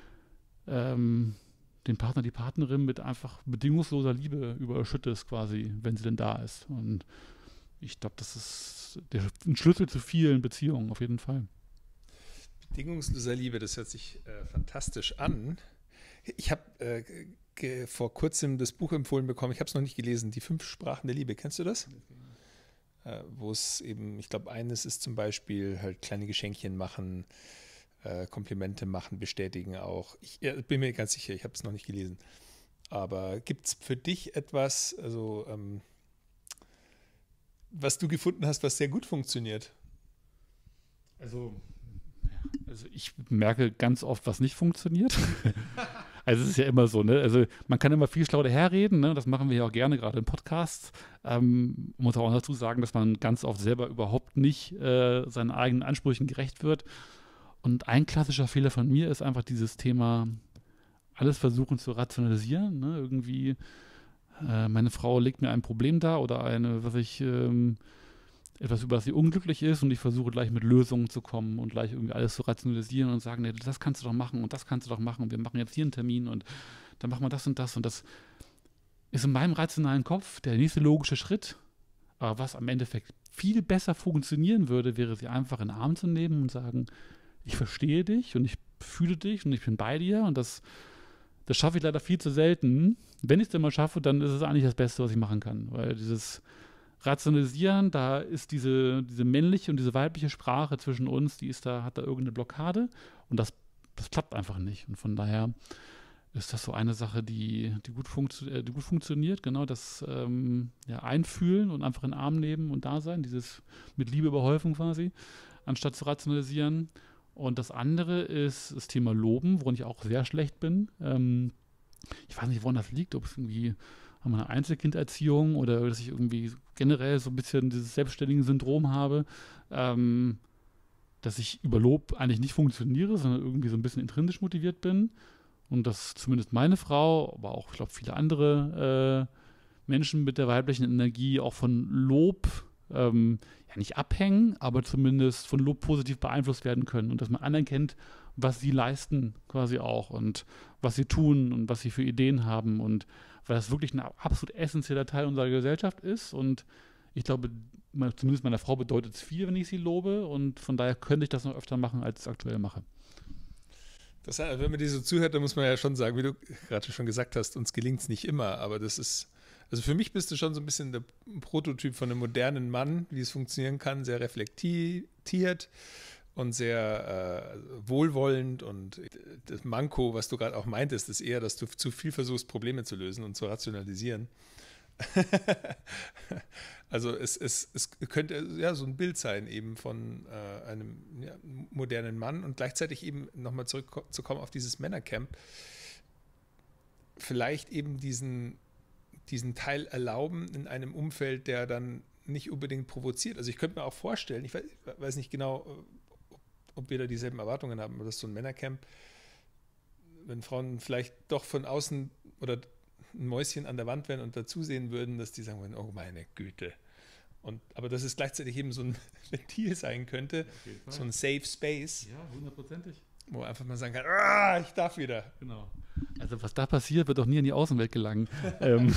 ähm, den Partner, die Partnerin mit einfach bedingungsloser Liebe überschüttest quasi, wenn sie denn da ist. Und ich glaube, das ist der, ein Schlüssel zu vielen Beziehungen, auf jeden Fall. Bedingungsloser Liebe, das hört sich äh, fantastisch an. Ich habe äh, ge- vor kurzem das Buch empfohlen bekommen, ich habe es noch nicht gelesen, Die fünf Sprachen der Liebe. Kennst du das? Äh, wo es eben, ich glaube, eines ist zum Beispiel halt kleine Geschenkchen machen, äh, Komplimente machen, bestätigen auch. Ich ja, bin mir ganz sicher, ich habe es noch nicht gelesen. Aber gibt es für dich etwas, also ähm, was du gefunden hast, was sehr gut funktioniert? Also, also ich merke ganz oft, was nicht funktioniert. Also es ist ja immer so, ne? Also man kann immer viel schlau daherreden, ne? Das machen wir ja auch gerne, gerade in Podcasts. Ähm, muss auch dazu sagen, dass man ganz oft selber überhaupt nicht äh, seinen eigenen Ansprüchen gerecht wird. Und ein klassischer Fehler von mir ist einfach dieses Thema, alles versuchen zu rationalisieren, ne? Irgendwie meine Frau legt mir ein Problem dar oder eine, was ich, ähm, etwas, über das sie unglücklich ist und ich versuche gleich mit Lösungen zu kommen und gleich irgendwie alles zu rationalisieren und sagen, nee, das kannst du doch machen und das kannst du doch machen und wir machen jetzt hier einen Termin und dann machen wir das und das und das ist in meinem rationalen Kopf der nächste logische Schritt, aber was am Endeffekt viel besser funktionieren würde, wäre sie einfach in den Arm zu nehmen und sagen, ich verstehe dich und ich fühle dich und ich bin bei dir und das das schaffe ich leider viel zu selten. Wenn ich es denn mal schaffe, dann ist es eigentlich das Beste, was ich machen kann. Weil dieses Rationalisieren, da ist diese, diese männliche und diese weibliche Sprache zwischen uns, die ist da, hat da irgendeine Blockade und das, das klappt einfach nicht. Und von daher ist das so eine Sache, die, die, gut, funktio- äh, die gut funktioniert. Genau, das ähm, ja, Einfühlen und einfach in den Arm nehmen und da sein, dieses mit Liebe überhäufen quasi, anstatt zu rationalisieren. Und das andere ist das Thema Loben, worin ich auch sehr schlecht bin. Ähm, ich weiß nicht, woran das liegt, ob es irgendwie an meiner Einzelkinderziehung oder dass ich irgendwie generell so ein bisschen dieses selbstständige Syndrom habe, ähm, dass ich über Lob eigentlich nicht funktioniere, sondern irgendwie so ein bisschen intrinsisch motiviert bin. Und dass zumindest meine Frau, aber auch, ich glaube, viele andere äh, Menschen mit der weiblichen Energie auch von Lob ähm, ja nicht abhängen, aber zumindest von Lob positiv beeinflusst werden können und dass man anerkennt, was sie leisten quasi auch und was sie tun und was sie für Ideen haben und weil das wirklich ein absolut essentieller Teil unserer Gesellschaft ist und ich glaube, zumindest meiner Frau bedeutet es viel, wenn ich sie lobe und von daher könnte ich das noch öfter machen, als ich es aktuell mache. Das, wenn man dir so zuhört, dann muss man ja schon sagen, wie du gerade schon gesagt hast, uns gelingt es nicht immer, aber das ist, also für mich bist du schon so ein bisschen der Prototyp von einem modernen Mann, wie es funktionieren kann, sehr reflektiert und sehr äh, wohlwollend und das Manko, was du gerade auch meintest, ist eher, dass du zu viel versuchst, Probleme zu lösen und zu rationalisieren. Also es, es, es könnte ja so ein Bild sein eben von äh, einem ja, modernen Mann und gleichzeitig eben nochmal zurückzukommen auf dieses Männercamp, vielleicht eben diesen, diesen Teil erlauben in einem Umfeld, der dann nicht unbedingt provoziert. Also ich könnte mir auch vorstellen, ich weiß, weiß nicht genau, ob, ob wir da dieselben Erwartungen haben, aber das ist so ein Männercamp, wenn Frauen vielleicht doch von außen oder ein Mäuschen an der Wand wären und dazusehen würden, dass die sagen würden, oh meine Güte. Und, aber dass es gleichzeitig eben so ein Ventil sein könnte, so ein Safe Space. Ja, hundertprozentig. Wo man einfach mal sagen kann, ah, ich darf wieder. Genau. Also was da passiert, wird doch nie in die Außenwelt gelangen. ähm,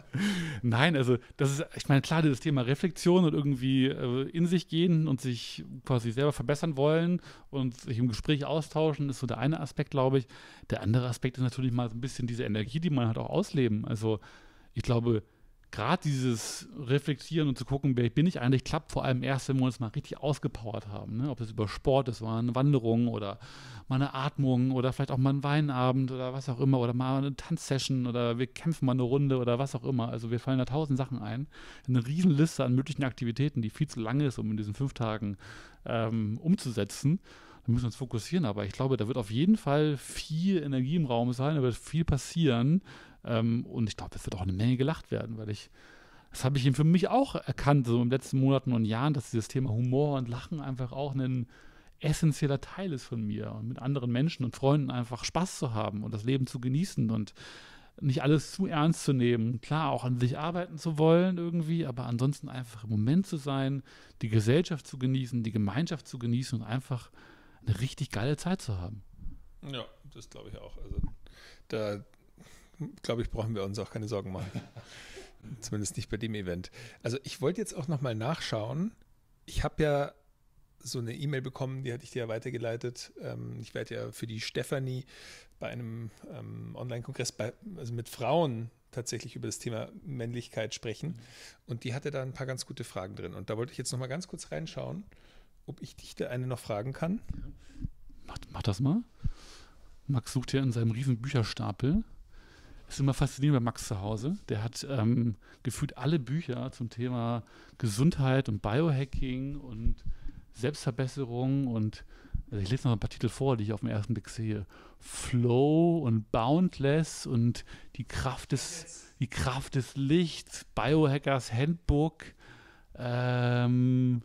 Nein, also das ist, ich meine, klar, das Thema Reflexion und irgendwie äh, in sich gehen und sich quasi selber verbessern wollen und sich im Gespräch austauschen, ist so der eine Aspekt, glaube ich. Der andere Aspekt ist natürlich mal so ein bisschen diese Energie, die man hat, auch ausleben. Also ich glaube, gerade dieses Reflektieren und zu gucken, wer bin ich eigentlich, klappt vor allem erst, wenn wir uns mal richtig ausgepowert haben. Ne? Ob das über Sport ist, mal eine Wanderung oder mal eine Atmung oder vielleicht auch mal ein Weinabend oder was auch immer oder mal eine Tanzsession oder wir kämpfen mal eine Runde oder was auch immer. Also wir fallen da tausend Sachen ein. Eine riesen Liste an möglichen Aktivitäten, die viel zu lang ist, um in diesen fünf Tagen ähm, umzusetzen. Da müssen wir uns fokussieren, aber ich glaube, da wird auf jeden Fall viel Energie im Raum sein, da wird viel passieren. Ähm, und ich glaube, es wird auch eine Menge gelacht werden, weil ich, das habe ich eben für mich auch erkannt, so in den letzten Monaten und Jahren, dass dieses Thema Humor und Lachen einfach auch ein essentieller Teil ist von mir und mit anderen Menschen und Freunden einfach Spaß zu haben und das Leben zu genießen und nicht alles zu ernst zu nehmen. Klar, auch an sich arbeiten zu wollen irgendwie, aber ansonsten einfach im Moment zu sein, die Gesellschaft zu genießen, die Gemeinschaft zu genießen und einfach eine richtig geile Zeit zu haben. Ja, das glaube ich auch. Also da glaube ich, brauchen wir uns auch keine Sorgen machen. Zumindest nicht bei dem Event. Also ich wollte jetzt auch nochmal nachschauen. Ich habe ja so eine E-Mail bekommen, die hatte ich dir ja weitergeleitet. Ich werde ja für die Stefanie bei einem ähm, Online-Kongress bei, also mit Frauen tatsächlich über das Thema Männlichkeit sprechen. Und die hatte da ein paar ganz gute Fragen drin. Und da wollte ich jetzt nochmal ganz kurz reinschauen, ob ich dich da eine noch fragen kann. Mach, mach das mal. Max sucht hier in seinem riesen Bücherstapel. Ist immer faszinierend bei Max zu Hause. Der hat ähm, gefühlt alle Bücher zum Thema Gesundheit und Biohacking und Selbstverbesserung und also ich lese noch ein paar Titel vor, die ich auf den ersten Blick sehe. Flow und Boundless und die Kraft des, die Kraft des Lichts, Biohackers Handbook, ähm,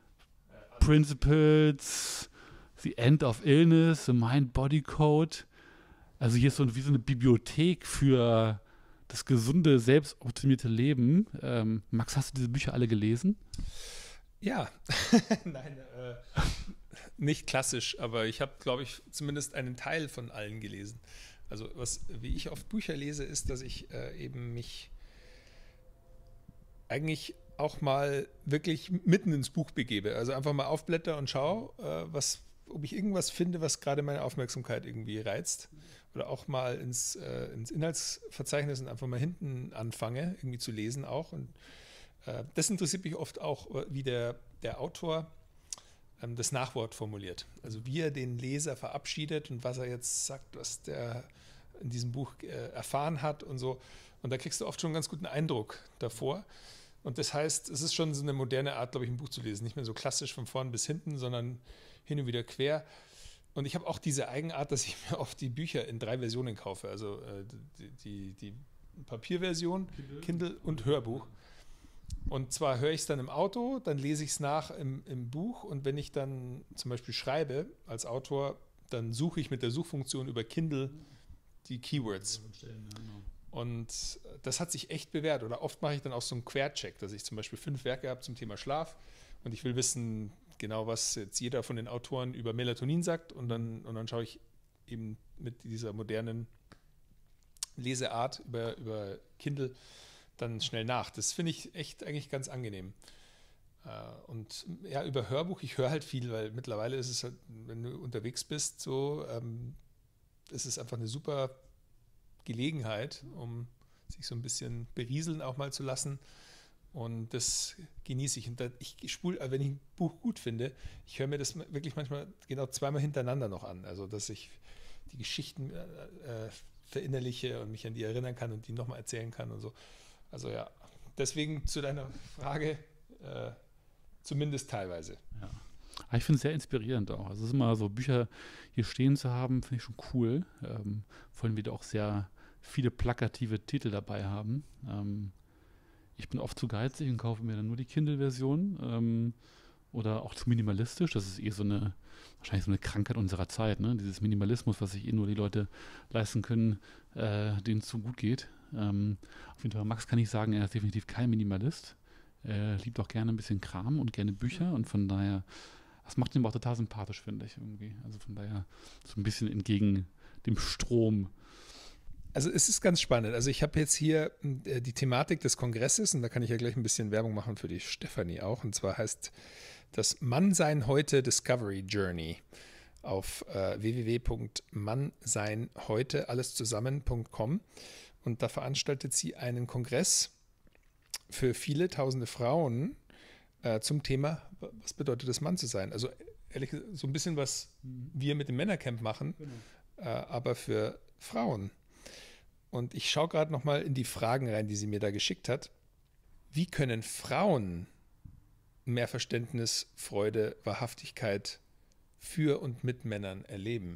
Principles, The End of Illness, The Mind-Body Code. Also hier ist so wie so eine Bibliothek für das gesunde, selbstoptimierte Leben. Ähm, Max, hast du diese Bücher alle gelesen? Ja, nein, äh, nicht klassisch, aber ich habe, glaube ich, zumindest einen Teil von allen gelesen. Also was, wie ich oft Bücher lese, ist, dass ich äh, eben mich eigentlich auch mal wirklich mitten ins Buch begebe. Also einfach mal aufblätter und schaue, äh, was, ob ich irgendwas finde, was gerade meine Aufmerksamkeit irgendwie reizt. oder auch mal ins, äh, ins Inhaltsverzeichnis und einfach mal hinten anfange, irgendwie zu lesen auch. Und äh, das interessiert mich oft auch, wie der, der Autor ähm, das Nachwort formuliert. Also wie er den Leser verabschiedet und was er jetzt sagt, was der in diesem Buch äh, erfahren hat und so. Und da kriegst du oft schon einen ganz guten Eindruck davor. Und das heißt, es ist schon so eine moderne Art, glaube ich, ein Buch zu lesen. Nicht mehr so klassisch von vorn bis hinten, sondern hin und wieder quer. Und ich habe auch diese Eigenart, dass ich mir oft die Bücher in drei Versionen kaufe. Also äh, die, die, die Papierversion, Kindle. Kindle und Hörbuch. Und zwar höre ich es dann im Auto, dann lese ich es nach im, im Buch. Und wenn ich dann zum Beispiel schreibe als Autor, dann suche ich mit der Suchfunktion über Kindle die Keywords. Und das hat sich echt bewährt. Oder oft mache ich dann auch so einen Quercheck, dass ich zum Beispiel fünf Werke habe zum Thema Schlaf und ich will wissen, genau was jetzt jeder von den Autoren über Melatonin sagt. Und dann, und dann schaue ich eben mit dieser modernen Leseart über, über Kindle dann schnell nach. Das finde ich echt eigentlich ganz angenehm. Und ja, über Hörbuch, ich höre halt viel, weil mittlerweile ist es halt, wenn du unterwegs bist, so, ähm, ist es einfach eine super Gelegenheit, um sich so ein bisschen berieseln auch mal zu lassen. Und das genieße ich. Und da, ich spule, wenn ich ein Buch gut finde, ich höre mir das wirklich manchmal genau zweimal hintereinander noch an. Also, dass ich die Geschichten äh, verinnerliche und mich an die erinnern kann und die nochmal erzählen kann und so. Also ja, deswegen zu deiner Frage, äh, zumindest teilweise. Ja. Aber ich finde es sehr inspirierend auch. Also es ist immer so, Bücher hier stehen zu haben, finde ich schon cool. Ähm, vor allem, wie da auch sehr viele plakative Titel dabei haben. Ähm, ich bin oft zu geizig und kaufe mir dann nur die Kindle-Version ähm, oder auch zu minimalistisch. Das ist eh so eine, wahrscheinlich so eine Krankheit unserer Zeit, ne? Dieses Minimalismus, was sich eh nur die Leute leisten können, äh, denen es so gut geht. Ähm, auf jeden Fall, Max kann ich sagen, er ist definitiv kein Minimalist. Er liebt auch gerne ein bisschen Kram und gerne Bücher und von daher, das macht ihn auch total sympathisch, finde ich irgendwie. Also von daher so ein bisschen entgegen dem Strom. Also es ist ganz spannend. Also ich habe jetzt hier äh, die Thematik des Kongresses und da kann ich ja gleich ein bisschen Werbung machen für die Stefanie auch. Und zwar heißt das Mannsein heute Discovery Journey auf äh, w w w punkt mannseinheute alles zusammen punkt com und da veranstaltet sie einen Kongress für viele tausende Frauen äh, zum Thema, was bedeutet es, Mann zu sein? Also ehrlich gesagt, so ein bisschen, was mhm. wir mit dem Männercamp machen, genau. äh, aber für Frauen. Und ich schaue gerade noch mal in die Fragen rein, die sie mir da geschickt hat. Wie können Frauen mehr Verständnis, Freude, Wahrhaftigkeit für und mit Männern erleben?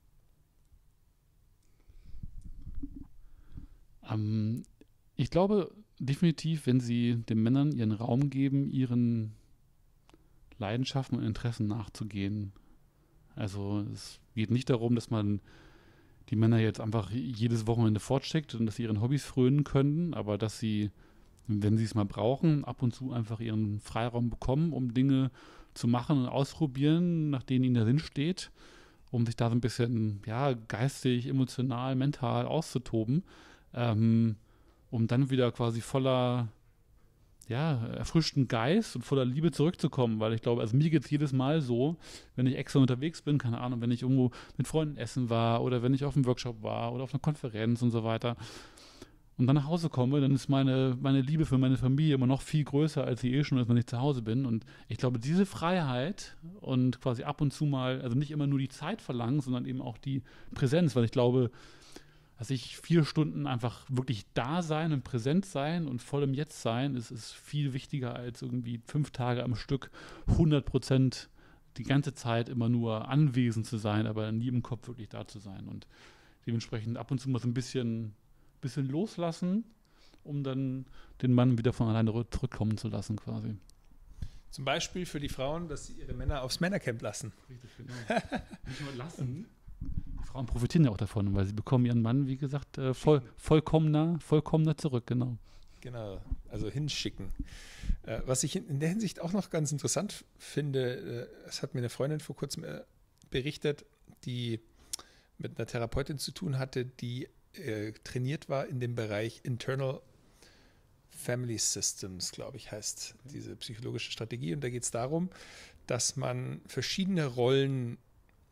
Ähm, ich glaube definitiv, wenn sie den Männern ihren Raum geben, ihren Leidenschaften und Interessen nachzugehen. Also es geht nicht darum, dass man die Männer jetzt einfach jedes Wochenende fortschickt und dass sie ihren Hobbys frönen können, aber dass sie, wenn sie es mal brauchen, ab und zu einfach ihren Freiraum bekommen, um Dinge zu machen und ausprobieren, nach denen ihnen der Sinn steht, um sich da so ein bisschen, ja, geistig, emotional, mental auszutoben, ähm, um dann wieder quasi voller, ja, erfrischten Geist und voller Liebe zurückzukommen, weil ich glaube, also mir geht es jedes Mal so, wenn ich extra unterwegs bin, keine Ahnung, wenn ich irgendwo mit Freunden essen war oder wenn ich auf einem Workshop war oder auf einer Konferenz und so weiter und dann nach Hause komme, dann ist meine, meine Liebe für meine Familie immer noch viel größer, als sie eh schon ist, wenn ich zu Hause bin. Und ich glaube, diese Freiheit und quasi ab und zu mal, also nicht immer nur die Zeit verlangen, sondern eben auch die Präsenz, weil ich glaube, dass ich vier Stunden einfach wirklich da sein und präsent sein und voll im Jetzt sein, ist, ist viel wichtiger als irgendwie fünf Tage am Stück hundert Prozent die ganze Zeit immer nur anwesend zu sein, aber nie im Kopf wirklich da zu sein. Und dementsprechend ab und zu mal so ein bisschen, bisschen loslassen, um dann den Mann wieder von alleine zurückkommen zu lassen quasi. Zum Beispiel für die Frauen, dass sie ihre Männer aufs Männercamp lassen. Richtig, genau. Nicht nur lassen. Die Frauen profitieren ja auch davon, weil sie bekommen ihren Mann, wie gesagt, äh, voll, vollkommener, vollkommener zurück, genau. Genau, also hinschicken. Äh, was ich in, in der Hinsicht auch noch ganz interessant finde, äh, das hat mir eine Freundin vor kurzem äh, berichtet, die mit einer Therapeutin zu tun hatte, die äh, trainiert war in dem Bereich Internal Family Systems, glaube ich, heißt okay. diese psychologische Strategie. Und da geht es darum, dass man verschiedene Rollen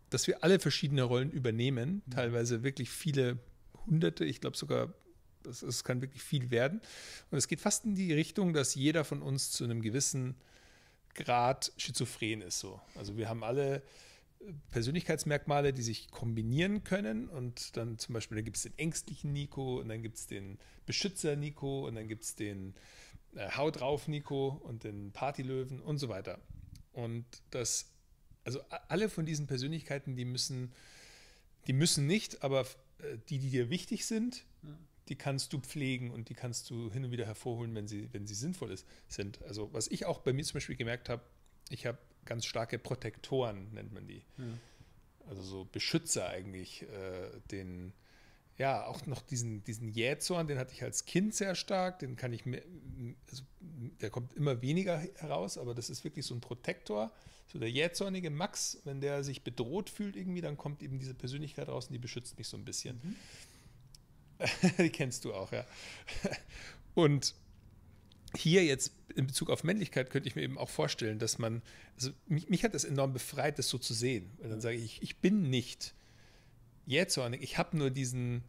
dass wir alle verschiedene Rollen übernehmen, teilweise wirklich viele Hunderte, ich glaube sogar, das, das kann wirklich viel werden. Und es geht fast in die Richtung, dass jeder von uns zu einem gewissen Grad schizophren ist. So. Also wir haben alle Persönlichkeitsmerkmale, die sich kombinieren können und dann zum Beispiel, dann gibt es den ängstlichen Nico und dann gibt es den Beschützer Nico und dann gibt es den äh, Hau drauf Nico und den Partylöwen und so weiter. Und das, also alle von diesen Persönlichkeiten, die müssen, die müssen nicht, aber äh, die, die dir wichtig sind, ja. die kannst du pflegen und die kannst du hin und wieder hervorholen, wenn sie, wenn sie sinnvoll ist, sind. Also was ich auch bei mir zum Beispiel gemerkt habe, ich habe ganz starke Protektoren, nennt man die. Ja. Also so Beschützer eigentlich. Äh, den, ja, auch noch diesen, diesen Jähzorn, den hatte ich als Kind sehr stark, den kann ich mir, also der kommt immer weniger heraus, aber das ist wirklich so ein Protektor. So der jähzornige Max, wenn der sich bedroht fühlt irgendwie, dann kommt eben diese Persönlichkeit raus und die beschützt mich so ein bisschen. Mhm. Die kennst du auch, ja. Und hier jetzt in Bezug auf Männlichkeit könnte ich mir eben auch vorstellen, dass man, also mich, mich hat das enorm befreit, das so zu sehen. Weil dann sage ich, ich bin nicht jähzornig, ich habe nur diesen,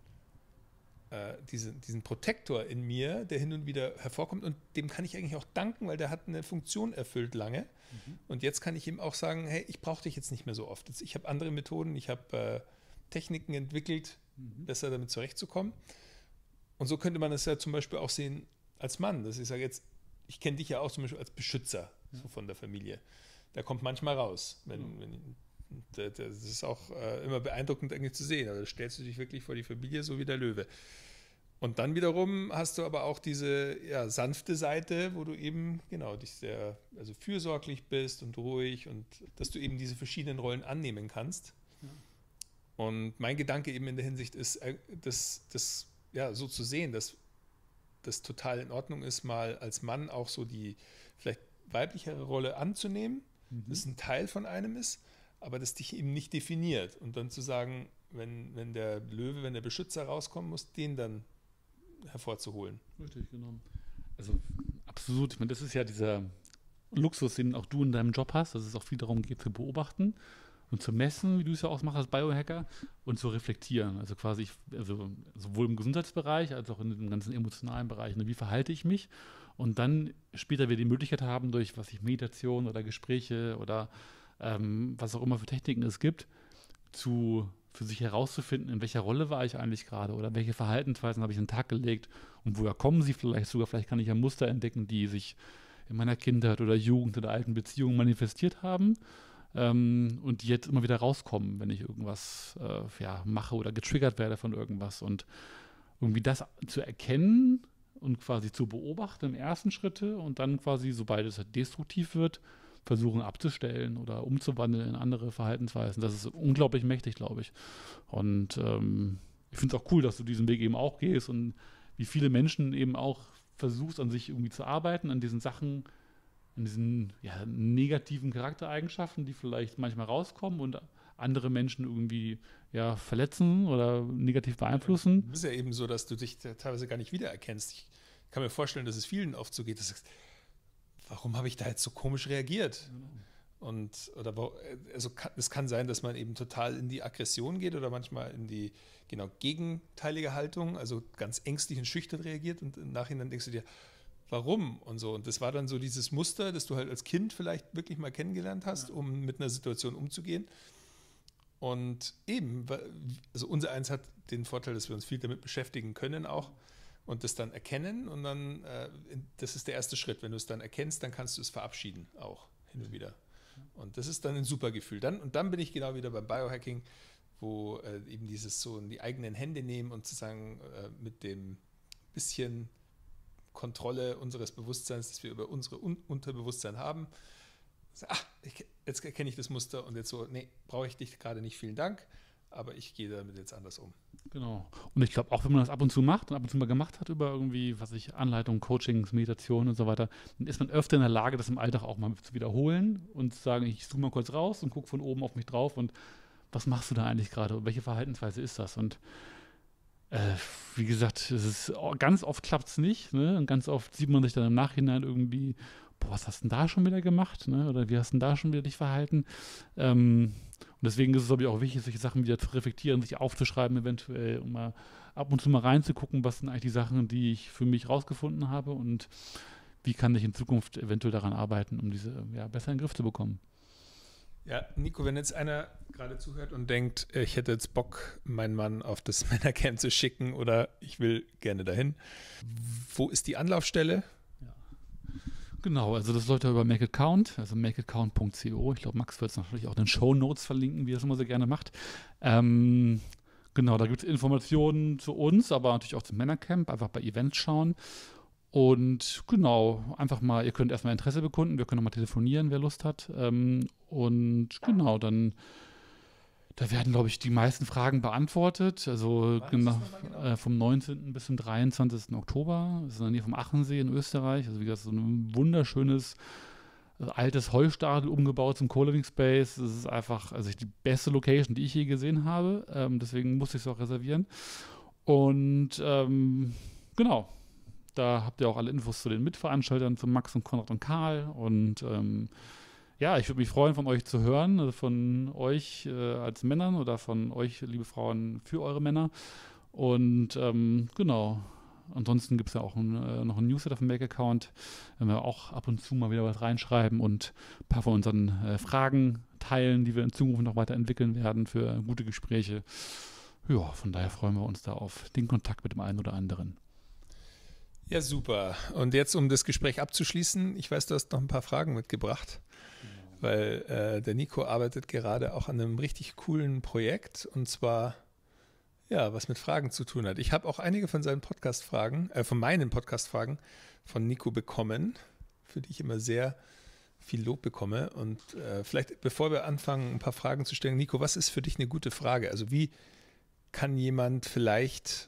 äh, diesen, diesen Protektor in mir, der hin und wieder hervorkommt und dem kann ich eigentlich auch danken, weil der hat eine Funktion erfüllt lange. Mhm. Und jetzt kann ich ihm auch sagen, hey, ich brauche dich jetzt nicht mehr so oft. Ich habe andere Methoden, ich habe äh, Techniken entwickelt, mhm. besser damit zurechtzukommen. Und so könnte man es ja zum Beispiel auch sehen, als Mann, dass ich sage jetzt, ich kenne dich ja auch zum Beispiel als Beschützer ja. so von der Familie. Der kommt manchmal raus. Wenn, ja. wenn, das ist auch äh, immer beeindruckend eigentlich zu sehen. Also stellst du dich wirklich vor die Familie, so wie der Löwe. Und dann wiederum hast du aber auch diese ja, sanfte Seite, wo du eben genau dich sehr also fürsorglich bist und ruhig und dass du eben diese verschiedenen Rollen annehmen kannst. Ja. Und mein Gedanke eben in der Hinsicht ist, das, das ja, so zu sehen, dass das total in Ordnung ist, mal als Mann auch so die vielleicht weiblichere Rolle anzunehmen, mhm. dass ein Teil von einem ist, aber das dich eben nicht definiert. Und dann zu sagen, wenn, wenn der Löwe, wenn der Beschützer rauskommen muss, den dann hervorzuholen. Richtig, genau. Also absolut. Ich meine, das ist ja dieser Luxus, den auch du in deinem Job hast, dass es auch viel darum geht, zu beobachten und zu messen, wie du es ja auch machst als Biohacker, und zu reflektieren. Also quasi, also sowohl im Gesundheitsbereich als auch in dem ganzen emotionalen Bereich. Ne? Wie verhalte ich mich? Und dann später wir die Möglichkeit haben, durch was ich Meditation oder Gespräche oder ähm, was auch immer für Techniken es gibt, zu, für sich herauszufinden, in welcher Rolle war ich eigentlich gerade oder welche Verhaltensweisen habe ich an den Tag gelegt und woher kommen sie vielleicht sogar. Vielleicht kann ich ja Muster entdecken, die sich in meiner Kindheit oder Jugend oder alten Beziehungen manifestiert haben. Ähm, und die jetzt immer wieder rauskommen, wenn ich irgendwas äh, ja, mache oder getriggert werde von irgendwas. Und irgendwie das zu erkennen und quasi zu beobachten im ersten Schritte und dann quasi, sobald es destruktiv wird, versuchen abzustellen oder umzuwandeln in andere Verhaltensweisen. Das ist unglaublich mächtig, glaube ich. Und ähm, ich finde es auch cool, dass du diesen Weg eben auch gehst und wie viele Menschen eben auch versuchst, an sich irgendwie zu arbeiten, an diesen Sachen, an diesen ja, negativen Charaktereigenschaften, die vielleicht manchmal rauskommen und andere Menschen irgendwie ja, verletzen oder negativ beeinflussen. Es ist ja eben so, dass du dich teilweise gar nicht wiedererkennst. Ich kann mir vorstellen, dass es vielen oft so geht, dass du sagst, warum habe ich da jetzt so komisch reagiert? Und oder also kann, es kann sein, dass man eben total in die Aggression geht oder manchmal in die genau gegenteilige Haltung, also ganz ängstlich und schüchtern reagiert und im Nachhinein denkst du dir, warum und so. Und das war dann so dieses Muster, das du halt als Kind vielleicht wirklich mal kennengelernt hast, ja. um mit einer Situation umzugehen. Und eben, also unser eins hat den Vorteil, dass wir uns viel damit beschäftigen können auch und das dann erkennen und dann, äh, das ist der erste Schritt. Wenn du es dann erkennst, dann kannst du es verabschieden auch hin und wieder. Und das ist dann ein super Gefühl. Dann, und dann bin ich genau wieder beim Biohacking, wo äh, eben dieses so in die eigenen Hände nehmen und zu sagen, äh, mit dem bisschen Kontrolle unseres Bewusstseins, das wir über unsere Un- Unterbewusstsein haben. Ach, ich, jetzt erkenne ich das Muster und jetzt so, nee, brauche ich dich gerade nicht, vielen Dank, aber ich gehe damit jetzt anders um. Genau. Und ich glaube, auch wenn man das ab und zu macht und ab und zu mal gemacht hat über irgendwie, was ich, Anleitungen, Coachings, Meditation und so weiter, dann ist man öfter in der Lage, das im Alltag auch mal zu wiederholen und zu sagen, ich zoome mal kurz raus und gucke von oben auf mich drauf und was machst du da eigentlich gerade und welche Verhaltensweise ist das? Und Äh, wie gesagt, es ist, ganz oft klappt es nicht, ne? Und ganz oft sieht man sich dann im Nachhinein irgendwie, boah, was hast du denn da schon wieder gemacht, ne? Oder wie hast du denn da schon wieder dich verhalten? Ähm, deswegen ist es, glaube ich, auch wichtig, solche Sachen wieder zu reflektieren, sich aufzuschreiben eventuell, um mal ab und zu mal reinzugucken, was sind eigentlich die Sachen, die ich für mich rausgefunden habe und wie kann ich in Zukunft eventuell daran arbeiten, um diese ja, besser in den Griff zu bekommen. Ja, Nico, wenn jetzt einer gerade zuhört und denkt, ich hätte jetzt Bock, meinen Mann auf das Männercamp zu schicken oder ich will gerne dahin, wo ist die Anlaufstelle? Ja. Genau, also das läuft ja über Make It Count, also make it count punkt co. Ich glaube, Max wird es natürlich auch in den Shownotes verlinken, wie er es immer so gerne macht. Ähm, genau, da gibt es Informationen zu uns, aber natürlich auch zum Männercamp, einfach bei Events schauen. Und genau, einfach mal, ihr könnt erstmal Interesse bekunden, wir können nochmal telefonieren, wer Lust hat. Ähm, und genau, dann, da werden, glaube ich, die meisten Fragen beantwortet. Also genau, genau? Äh, vom neunzehnten bis zum dreiundzwanzigsten Oktober. Das ist in der Nähe vom Achensee in Österreich. Also wie gesagt, so ein wunderschönes, also altes Heustadel umgebaut zum Co-Living Space. Das ist einfach, also die beste Location, die ich je gesehen habe. Ähm, deswegen musste ich es auch reservieren. Und ähm, genau. Da habt ihr auch alle Infos zu den Mitveranstaltern, zu Max und Konrad und Karl. Und ähm, ja, ich würde mich freuen, von euch zu hören, also von euch äh, als Männern oder von euch, liebe Frauen, für eure Männer. Und ähm, genau, ansonsten gibt es ja auch ein, äh, noch einen Newsletter vom Make-Account, wenn wir auch ab und zu mal wieder was reinschreiben und ein paar von unseren äh, Fragen teilen, die wir in Zukunft noch weiterentwickeln werden für gute Gespräche. Ja, von daher freuen wir uns da auf den Kontakt mit dem einen oder anderen. Ja, super. Und jetzt, um das Gespräch abzuschließen, ich weiß, du hast noch ein paar Fragen mitgebracht, genau. weil äh, der Nico arbeitet gerade auch an einem richtig coolen Projekt und zwar, ja, was mit Fragen zu tun hat. Ich habe auch einige von seinen Podcast-Fragen, äh, von meinen Podcast-Fragen von Nico bekommen, für die ich immer sehr viel Lob bekomme. Und äh, vielleicht, bevor wir anfangen, ein paar Fragen zu stellen, Nico, was ist für dich eine gute Frage? Also wie kann jemand vielleicht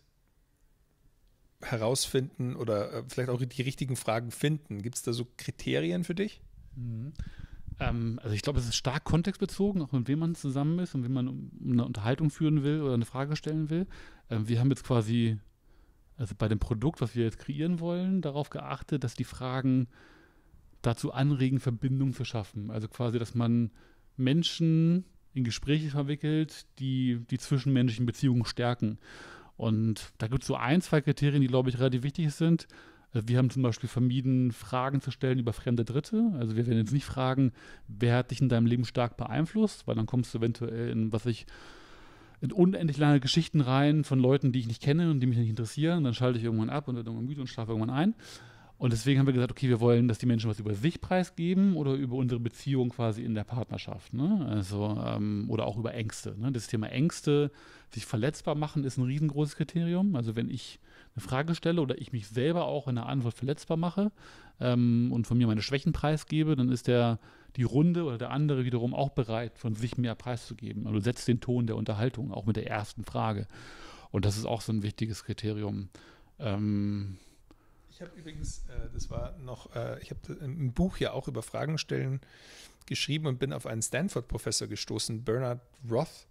herausfinden oder vielleicht auch die richtigen Fragen finden? Gibt es da so Kriterien für dich? Mhm. Ähm, also ich glaube, es ist stark kontextbezogen, auch mit wem man zusammen ist und wem man eine Unterhaltung führen will oder eine Frage stellen will. Ähm, wir haben jetzt quasi, also bei dem Produkt, was wir jetzt kreieren wollen, darauf geachtet, dass die Fragen dazu anregen, Verbindungen zu schaffen. Also quasi, dass man Menschen in Gespräche verwickelt, die die zwischenmenschlichen Beziehungen stärken. Und da gibt es so ein, zwei Kriterien, die, glaube ich, relativ wichtig sind. Wir haben zum Beispiel vermieden, Fragen zu stellen über fremde Dritte. Also wir werden jetzt nicht fragen, wer hat dich in deinem Leben stark beeinflusst, weil dann kommst du eventuell in, was ich, in unendlich lange Geschichten rein von Leuten, die ich nicht kenne und die mich nicht interessieren. Dann schalte ich irgendwann ab und werde irgendwann müde und schlafe irgendwann ein. Und deswegen haben wir gesagt, okay, wir wollen, dass die Menschen was über sich preisgeben oder über unsere Beziehung quasi in der Partnerschaft. Ne? Also, ähm, oder auch über Ängste. Ne? Das Thema Ängste, sich verletzbar machen, ist ein riesengroßes Kriterium. Also wenn ich eine Frage stelle oder ich mich selber auch in der Antwort verletzbar mache ähm, und von mir meine Schwächen preisgebe, dann ist der, die Runde oder der andere wiederum auch bereit, von sich mehr preiszugeben. Also setzt den Ton der Unterhaltung, auch mit der ersten Frage. Und das ist auch so ein wichtiges Kriterium. Ähm, Ich habe übrigens, äh, das war noch, äh, ich habe im Buch ja auch über Fragen stellen geschrieben und bin auf einen Stanford-Professor gestoßen, Bernard Roth,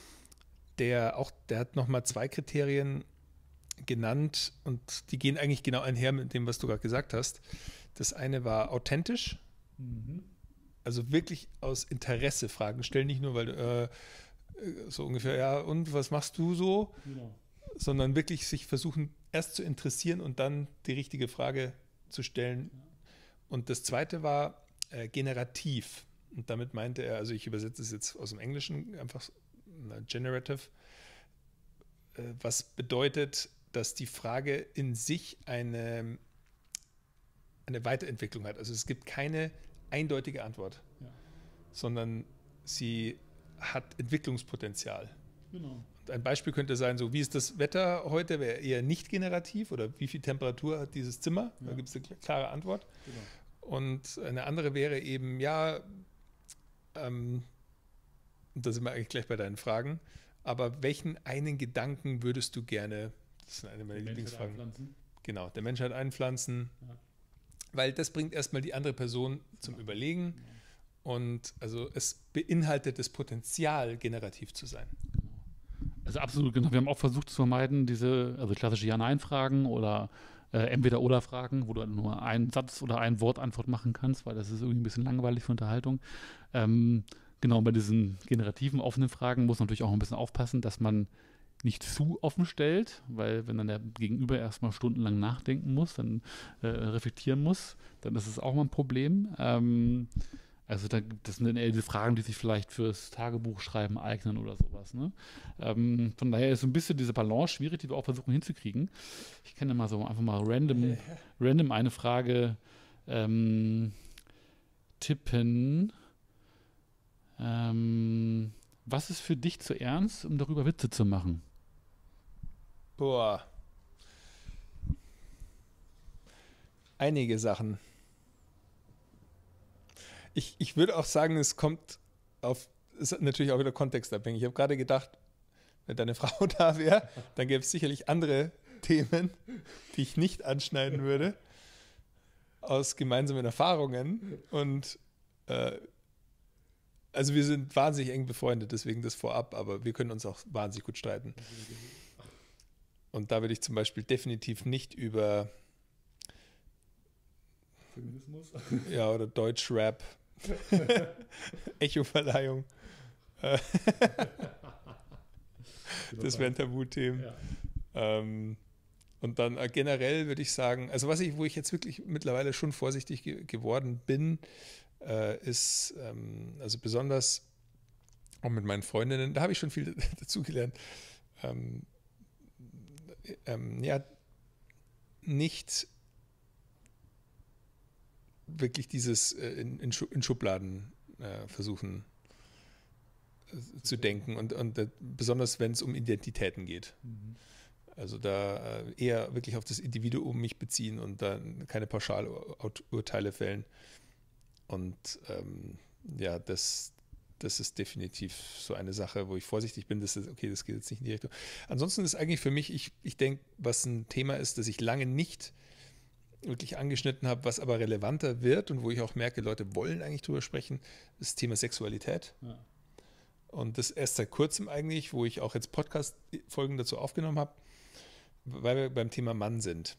der auch, der hat nochmal zwei Kriterien genannt und die gehen eigentlich genau einher mit dem, was du gerade gesagt hast. Das eine war authentisch, mhm. also wirklich aus Interesse Fragen stellen, nicht nur, weil äh, so ungefähr, ja, und was machst du so? Genau. Sondern wirklich sich versuchen, erst zu interessieren und dann die richtige Frage zu stellen. Und das zweite war äh, generativ. Und damit meinte er, also ich übersetze es jetzt aus dem Englischen, einfach generative, äh, was bedeutet, dass die Frage in sich eine, eine Weiterentwicklung hat. Also es gibt keine eindeutige Antwort, ja. sondern sie hat Entwicklungspotenzial. Genau. Ein Beispiel könnte sein, so wie ist das Wetter heute, wäre eher nicht generativ oder wie viel Temperatur hat dieses Zimmer? Ja. Da gibt es eine klare Antwort. Genau. Und eine andere wäre eben, ja, ähm, da sind wir eigentlich gleich bei deinen Fragen, aber welchen einen Gedanken würdest du gerne, das sind eine meiner Lieblingsfragen, genau, der Menschheit einpflanzen, ja. weil das bringt erstmal die andere Person zum ja. Überlegen ja. und also es beinhaltet das Potenzial, generativ zu sein. Also absolut, genau. Wir haben auch versucht zu vermeiden, diese also klassische Ja-Nein-Fragen oder äh, Entweder-Oder-Fragen, wo du nur einen Satz oder ein Wort Antwort machen kannst, weil das ist irgendwie ein bisschen langweilig für Unterhaltung. Ähm, genau, bei diesen generativen offenen Fragen muss man natürlich auch ein bisschen aufpassen, dass man nicht zu offen stellt, weil wenn dann der Gegenüber erstmal stundenlang nachdenken muss, dann äh, reflektieren muss, dann ist es auch mal ein Problem. Ähm, also da, das sind dann eher die Fragen, die sich vielleicht fürs Tagebuchschreiben eignen oder sowas. Ne? Ähm, von daher ist so ein bisschen diese Balance schwierig, die wir auch versuchen hinzukriegen. Ich kann ja mal so einfach mal random, random eine Frage ähm, tippen. Ähm, was ist für dich zu ernst, um darüber Witze zu machen? Boah. Einige Sachen. Ich, ich würde auch sagen, es kommt auf, ist natürlich auch wieder kontextabhängig. Ich habe gerade gedacht, wenn deine Frau da wäre, dann gäbe es sicherlich andere Themen, die ich nicht anschneiden würde, aus gemeinsamen Erfahrungen. Und äh, also wir sind wahnsinnig eng befreundet, deswegen das vorab, aber wir können uns auch wahnsinnig gut streiten. Und da würde ich zum Beispiel definitiv nicht über Feminismus? Ja, oder Deutschrap, Echo-Verleihung. Das wären Tabuthemen. Ja. Ähm, und dann äh, generell würde ich sagen, also was ich, wo ich jetzt wirklich mittlerweile schon vorsichtig ge- geworden bin, äh, ist, ähm, also besonders auch mit meinen Freundinnen, da habe ich schon viel dazugelernt, ähm, ähm, ja, nicht wirklich dieses äh, in, in, Schu- in Schubladen äh, versuchen äh, zu denken und, und äh, besonders wenn es um Identitäten geht. Mhm. Also da äh, eher wirklich auf das Individuum mich beziehen und dann keine Pauschalurteile fällen. Und ähm, ja, das, das ist definitiv so eine Sache, wo ich vorsichtig bin, dass das, okay, das geht jetzt nicht in die Richtung. Ansonsten ist eigentlich für mich, ich, ich denke, was ein Thema ist, das ich lange nicht wirklich angeschnitten habe, was aber relevanter wird und wo ich auch merke, Leute wollen eigentlich drüber sprechen, ist das Thema Sexualität. Ja. Und das erst seit kurzem eigentlich, wo ich auch jetzt Podcast-Folgen dazu aufgenommen habe, weil wir beim Thema Mann sind.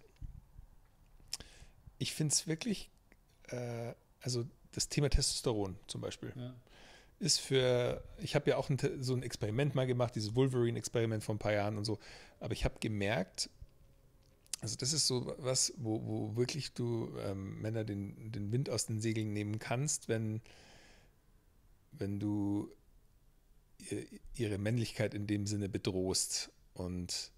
Ich finde es wirklich, äh, also das Thema Testosteron zum Beispiel, Ja. ist für, ich habe ja auch ein, so ein Experiment mal gemacht, dieses Wolverine-Experiment vor ein paar Jahren und so, aber ich habe gemerkt, also das ist so was, wo, wo wirklich du ähm, Männer den, den Wind aus den Segeln nehmen kannst, wenn, wenn du ihr, ihre Männlichkeit in dem Sinne bedrohst. Und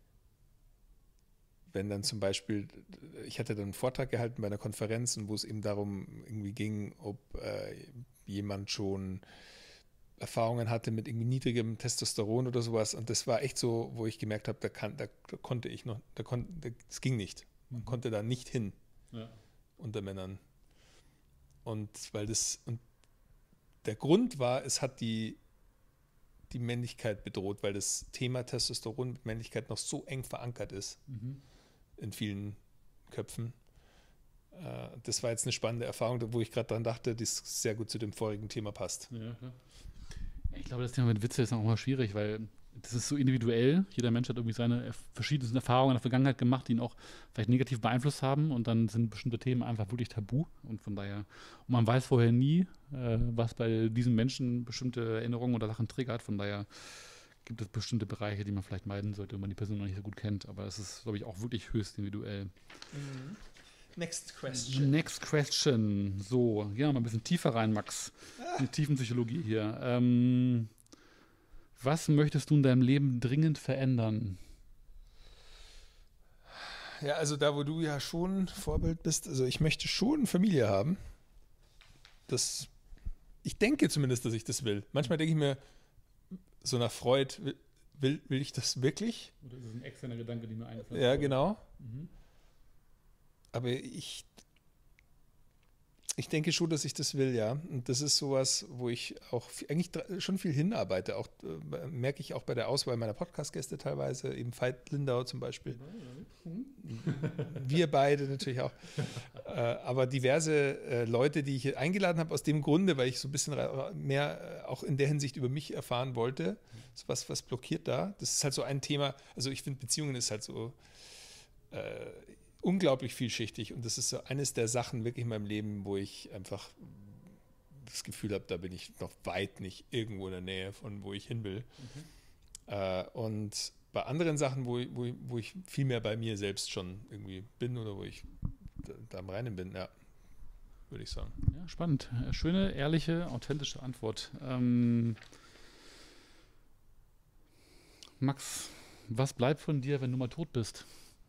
wenn dann zum Beispiel, ich hatte dann einen Vortrag gehalten bei einer Konferenz, und wo es eben darum irgendwie ging, ob äh, jemand schon Erfahrungen hatte mit irgendwie niedrigem Testosteron oder sowas. Und das war echt so, wo ich gemerkt habe, da, kann, da, da konnte ich noch, da konnte, das ging nicht. Man Mhm. konnte da nicht hin Ja. unter Männern. Und weil das, und der Grund war, es hat die, die Männlichkeit bedroht, weil das Thema Testosteron mit Männlichkeit noch so eng verankert ist Mhm. in vielen Köpfen. Äh, Das war jetzt eine spannende Erfahrung, wo ich gerade dran dachte, die sehr gut zu dem vorigen Thema passt. Ja, klar. Ich glaube, das Thema mit Witze ist auch mal schwierig, weil das ist so individuell. Jeder Mensch hat irgendwie seine erf- verschiedensten Erfahrungen in der Vergangenheit gemacht, die ihn auch vielleicht negativ beeinflusst haben, und dann sind bestimmte Themen einfach wirklich tabu, und von daher, und man weiß vorher nie, äh, was bei diesen Menschen bestimmte Erinnerungen oder Sachen triggert, von daher gibt es bestimmte Bereiche, die man vielleicht meiden sollte, wenn man die Person noch nicht so gut kennt, aber es ist, glaube ich, auch wirklich höchst individuell. Next question. Next question. So, gehen wir mal ein bisschen tiefer rein, Max. In die Tiefenpsychologie hier. Ähm, was möchtest du in deinem Leben dringend verändern? Ja, also da, wo du ja schon Vorbild bist, also ich möchte schon eine Familie haben. Das, ich denke zumindest, dass ich das will. Manchmal denke ich mir, so nach Freud, will, will, will ich das wirklich? Oder ist das ein externer Gedanke, den mir einfällt? Ja, genau. Mhm. Aber ich, ich denke schon, dass ich das will, ja. Und das ist sowas, wo ich auch viel, eigentlich dra- schon viel hinarbeite. Auch äh, merke ich auch bei der Auswahl meiner Podcast-Gäste teilweise, eben Veit Lindau zum Beispiel. Wir beide natürlich auch. Äh, aber diverse äh, Leute, die ich hier eingeladen habe, aus dem Grunde, weil ich so ein bisschen ra- mehr äh, auch in der Hinsicht über mich erfahren wollte. So was, was blockiert da? Das ist halt so ein Thema. Also ich finde, Beziehungen ist halt so äh, unglaublich vielschichtig, und das ist so eines der Sachen wirklich in meinem Leben, wo ich einfach das Gefühl habe, da bin ich noch weit nicht irgendwo in der Nähe von, wo ich hin will. Mhm. Äh, und bei anderen Sachen, wo, wo, wo ich viel mehr bei mir selbst schon irgendwie bin oder wo ich da, da am Reinen bin, ja, würde ich sagen. Ja, spannend. Schöne, ehrliche, authentische Antwort. Ähm, Max, was bleibt von dir, wenn du mal tot bist?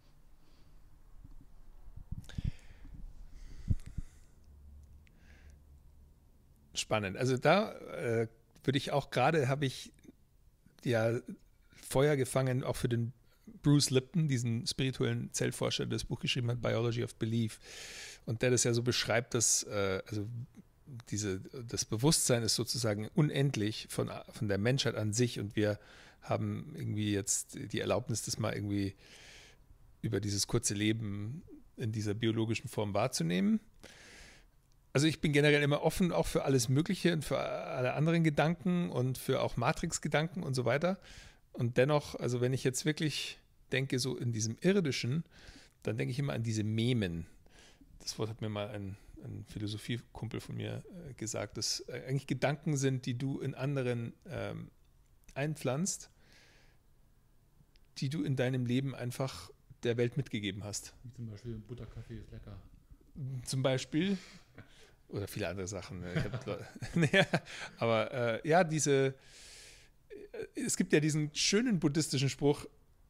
Spannend. Also da äh, würde ich auch gerade, habe ich ja Feuer gefangen, auch für den Bruce Lipton, diesen spirituellen Zellforscher, der das Buch geschrieben hat, Biology of Belief. Und der das ja so beschreibt, dass äh, also diese, das Bewusstsein ist sozusagen unendlich von, von der Menschheit an sich und wir haben irgendwie jetzt die Erlaubnis, das mal irgendwie über dieses kurze Leben in dieser biologischen Form wahrzunehmen. Also ich bin generell immer offen auch für alles Mögliche und für alle anderen Gedanken und für auch Matrix-Gedanken und so weiter. Und dennoch, also wenn ich jetzt wirklich denke, so in diesem Irdischen, dann denke ich immer an diese Memen. Das Wort hat mir mal ein, ein Philosophiekumpel von mir äh, gesagt, dass äh, eigentlich Gedanken sind, die du in anderen ähm, einpflanzt, die du in deinem Leben einfach der Welt mitgegeben hast. Wie zum Beispiel Butterkaffee ist lecker. Zum Beispiel. Oder viele andere Sachen. Ich hab, ja, aber äh, ja, diese, es gibt ja diesen schönen buddhistischen Spruch,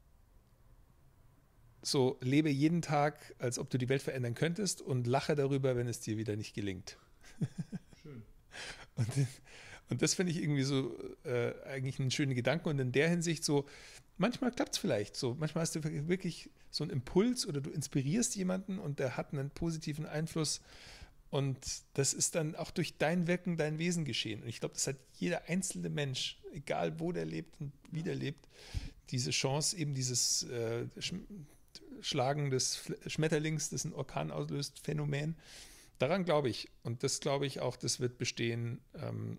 so lebe jeden Tag, als ob du die Welt verändern könntest und lache darüber, wenn es dir wieder nicht gelingt. Schön. Und, und das finde ich irgendwie so äh, eigentlich einen schönen Gedanken und in der Hinsicht so, manchmal klappt es vielleicht so, manchmal hast du wirklich so einen Impuls oder du inspirierst jemanden und der hat einen positiven Einfluss. Und das ist dann auch durch dein Wirken, dein Wesen geschehen. Und ich glaube, das hat jeder einzelne Mensch, egal wo der lebt und wie der lebt, diese Chance, eben dieses äh, Schlagen des Schmetterlings, das einen Orkan auslöst, Phänomen. Daran glaube ich. Und das glaube ich auch, das wird bestehen, ähm,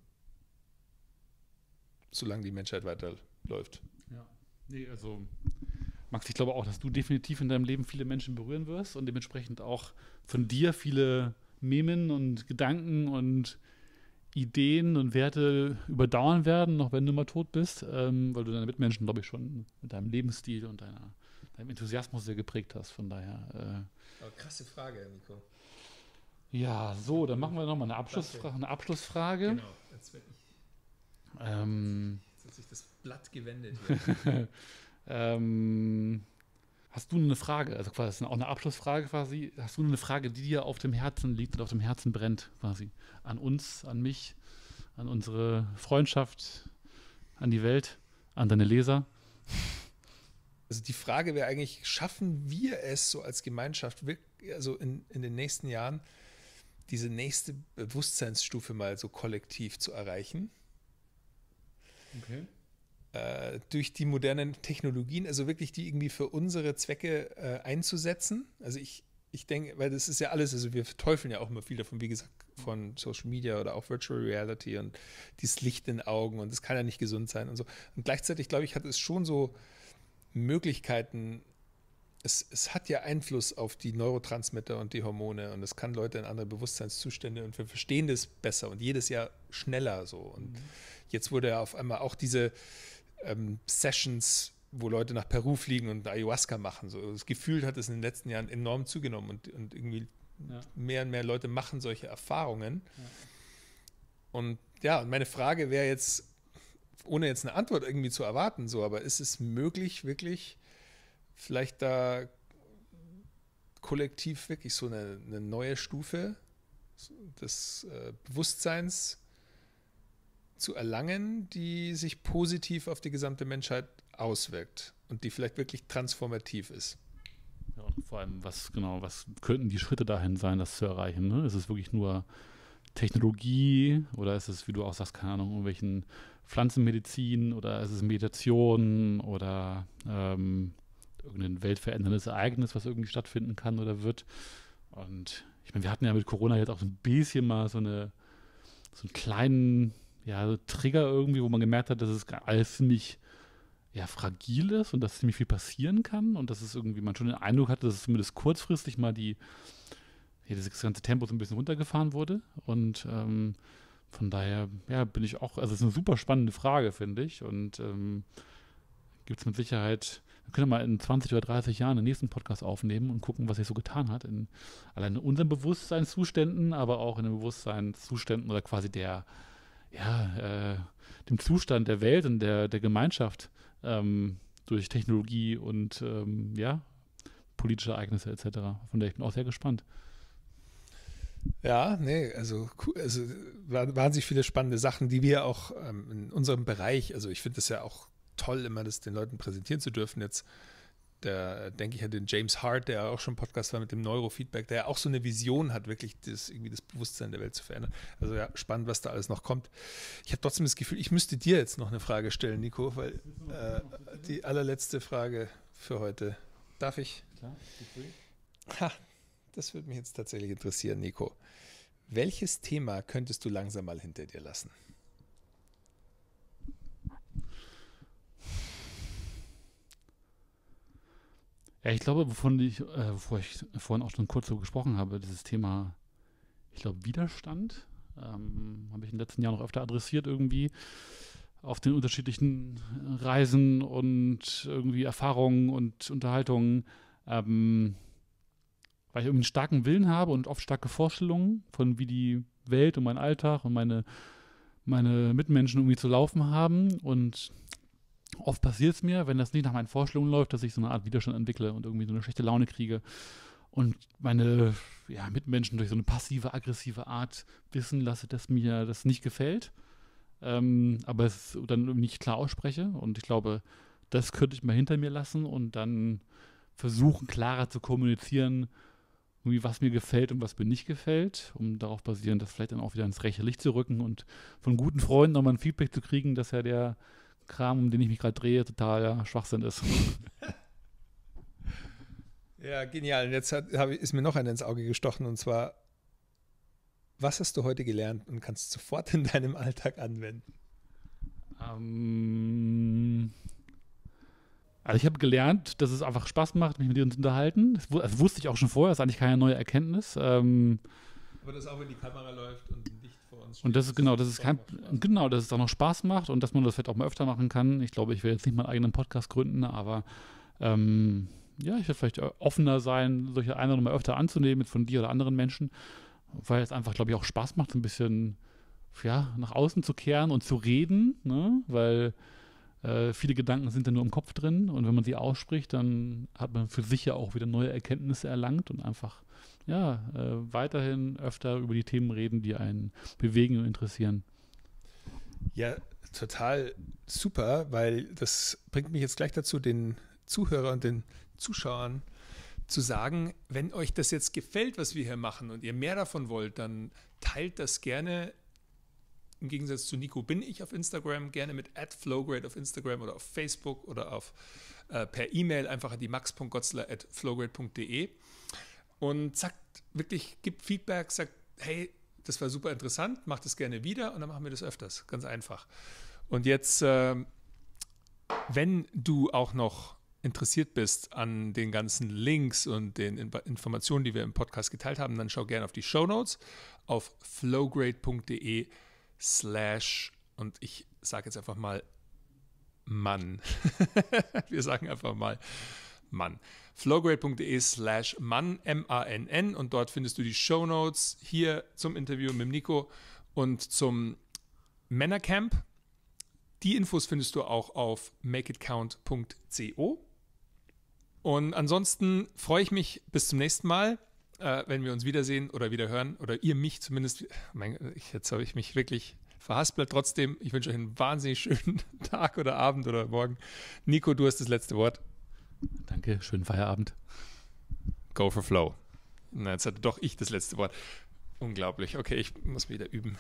solange die Menschheit weiterläuft. Ja, nee, also Max, ich glaube auch, dass du definitiv in deinem Leben viele Menschen berühren wirst und dementsprechend auch von dir viele Memen und Gedanken und Ideen und Werte überdauern werden, noch wenn du mal tot bist, ähm, weil du deine Mitmenschen, glaube ich, schon mit deinem Lebensstil und deiner, deinem Enthusiasmus sehr geprägt hast. Von daher. Äh, Aber krasse Frage, Nico. Ja, so, dann machen wir nochmal eine, Abschlussfra eine Abschlussfrage. Genau, jetzt, ich, ähm, jetzt hat sich das Blatt gewendet. ähm, Hast du eine Frage, also quasi auch eine Abschlussfrage quasi, hast du eine Frage, die dir auf dem Herzen liegt und auf dem Herzen brennt quasi? An uns, an mich, an unsere Freundschaft, an die Welt, an deine Leser? Also die Frage wäre eigentlich, schaffen wir es so als Gemeinschaft, also in, in den nächsten Jahren, diese nächste Bewusstseinsstufe mal so kollektiv zu erreichen? Okay. Durch die modernen Technologien, also wirklich die irgendwie für unsere Zwecke äh, einzusetzen. Also ich, ich denke, weil das ist ja alles, also wir verteufeln ja auch immer viel davon, wie gesagt, von Social Media oder auch Virtual Reality und dieses Licht in den Augen und das kann ja nicht gesund sein und so. Und gleichzeitig, glaube ich, hat es schon so Möglichkeiten, es, es hat ja Einfluss auf die Neurotransmitter und die Hormone und es kann Leute in andere Bewusstseinszustände und wir verstehen das besser und jedes Jahr schneller so. Und mhm. jetzt wurde ja auf einmal auch diese Ähm, Sessions, wo Leute nach Peru fliegen und Ayahuasca machen. So, das Gefühl hat es in den letzten Jahren enorm zugenommen und, und irgendwie ja. mehr und mehr Leute machen solche Erfahrungen. Ja. Und ja, meine Frage wäre jetzt, ohne jetzt eine Antwort irgendwie zu erwarten, so, aber ist es möglich, wirklich vielleicht da kollektiv wirklich so eine, eine neue Stufe des äh, Bewusstseins zu erlangen, die sich positiv auf die gesamte Menschheit auswirkt und die vielleicht wirklich transformativ ist. Ja, und vor allem, was genau, was könnten die Schritte dahin sein, das zu erreichen? Ne? Ist es wirklich nur Technologie oder ist es, wie du auch sagst, keine Ahnung, irgendwelchen Pflanzenmedizin oder ist es Meditation oder ähm, irgendein weltveränderndes Ereignis, was irgendwie stattfinden kann oder wird? Und ich meine, wir hatten ja mit Corona jetzt auch so ein bisschen mal so eine so einen kleinen ja, Trigger irgendwie, wo man gemerkt hat, dass es alles ziemlich ja, fragil ist und dass ziemlich viel passieren kann und dass es irgendwie man schon den Eindruck hatte, dass es zumindest kurzfristig mal die ja, das ganze Tempo so ein bisschen runtergefahren wurde und ähm, von daher, ja, bin ich auch, also es ist eine super spannende Frage, finde ich. Und ähm, gibt es mit Sicherheit, wir können mal in zwanzig oder dreißig Jahren den nächsten Podcast aufnehmen und gucken, was sich so getan hat. In, allein in unseren Bewusstseinszuständen, aber auch in den Bewusstseinszuständen oder quasi der, ja, äh, dem Zustand der Welt und der, der Gemeinschaft ähm, durch Technologie und ähm, ja, politische Ereignisse et cetera. Von daher ich bin auch sehr gespannt. Ja, nee, also, also wahnsinnig viele spannende Sachen, die wir auch ähm, in unserem Bereich, also ich finde es ja auch toll, immer das den Leuten präsentieren zu dürfen. Jetzt, der denke ich an den James Hart, der auch schon im Podcast war mit dem Neurofeedback, der ja auch so eine Vision hat, wirklich das, irgendwie das Bewusstsein der Welt zu verändern. Also ja, spannend, was da alles noch kommt. Ich habe trotzdem das Gefühl, ich müsste dir jetzt noch eine Frage stellen, Nico, weil äh, die allerletzte Frage für heute. Darf ich? Klar, ha, das würde mich jetzt tatsächlich interessieren, Nico. Welches Thema könntest du langsam mal hinter dir lassen? Ja, ich glaube, wovon ich, äh, wovor ich vorhin auch schon kurz so gesprochen habe, dieses Thema, ich glaube, Widerstand, ähm, habe ich in den letzten Jahren noch öfter adressiert irgendwie auf den unterschiedlichen Reisen und irgendwie Erfahrungen und Unterhaltungen, ähm, weil ich irgendwie einen starken Willen habe und oft starke Vorstellungen von wie die Welt und mein Alltag und meine, meine Mitmenschen irgendwie zu laufen haben. Und oft passiert es mir, wenn das nicht nach meinen Vorstellungen läuft, dass ich so eine Art Widerstand entwickle und irgendwie so eine schlechte Laune kriege und meine ja, Mitmenschen durch so eine passive, aggressive Art wissen lasse, dass mir das nicht gefällt, ähm, aber es dann nicht klar ausspreche. Und ich glaube, das könnte ich mal hinter mir lassen und dann versuchen, klarer zu kommunizieren, irgendwie was mir gefällt und was mir nicht gefällt, um darauf basierend, das vielleicht dann auch wieder ins rechte Licht zu rücken und von guten Freunden nochmal ein Feedback zu kriegen, dass ja der Kram, um den ich mich gerade drehe, total ja, Schwachsinn ist. Ja, genial. Und jetzt hat, hab, ist mir noch einer ins Auge gestochen, und zwar, was hast du heute gelernt und kannst sofort in deinem Alltag anwenden? Ähm, also ich habe gelernt, dass es einfach Spaß macht, mich mit dir zu unterhalten. Das, das wusste ich auch schon vorher, das ist eigentlich keine neue Erkenntnis. Ähm, Aber das auch, wenn die Kamera läuft und ein Licht vor uns steht. Und das ist genau, das ist kein, genau, dass es auch noch Spaß macht und dass man das vielleicht auch mal öfter machen kann. Ich glaube, ich werde jetzt nicht meinen eigenen Podcast gründen, aber ähm, ja, ich werde vielleicht offener sein, solche Einladungen mal öfter anzunehmen, mit von dir oder anderen Menschen, weil es einfach, glaube ich, auch Spaß macht, so ein bisschen ja, nach außen zu kehren und zu reden, ne? Weil äh, viele Gedanken sind ja nur im Kopf drin und wenn man sie ausspricht, dann hat man für sich ja auch wieder neue Erkenntnisse erlangt und einfach ja, äh, weiterhin öfter über die Themen reden, die einen bewegen und interessieren. Ja, total super, weil das bringt mich jetzt gleich dazu, den Zuhörern und den Zuschauern zu sagen, wenn euch das jetzt gefällt, was wir hier machen und ihr mehr davon wollt, dann teilt das gerne. Im Gegensatz zu Nico bin ich auf Instagram, gerne mit at flowgrade auf Instagram oder auf Facebook oder auf, äh, per E-Mail einfach an die max punkt gotzler at flowgrade punkt de und sagt wirklich, gibt Feedback, sagt, hey, das war super interessant, macht es gerne wieder und dann machen wir das öfters, ganz einfach. Und jetzt, äh, wenn du auch noch interessiert bist an den ganzen Links und den Informationen, die wir im Podcast geteilt haben, dann schau gerne auf die Shownotes auf flowgrade punkt de slash und ich sage jetzt einfach mal Mann. Wir sagen einfach mal Mann. flowgrade punkt de slash Mann, M A N N und dort findest du die Shownotes hier zum Interview mit Nico und zum Männercamp. Die Infos findest du auch auf makeitcount punkt co. Und ansonsten freue ich mich bis zum nächsten Mal, äh, wenn wir uns wiedersehen oder wieder hören oder ihr mich zumindest. Mein, ich, jetzt habe ich mich wirklich verhaspelt. Trotzdem, ich wünsche euch einen wahnsinnig schönen Tag oder Abend oder Morgen. Nico, du hast das letzte Wort. Danke, schönen Feierabend. Go for flow. Na, jetzt hatte doch ich das letzte Wort. Unglaublich. Okay, ich muss wieder üben.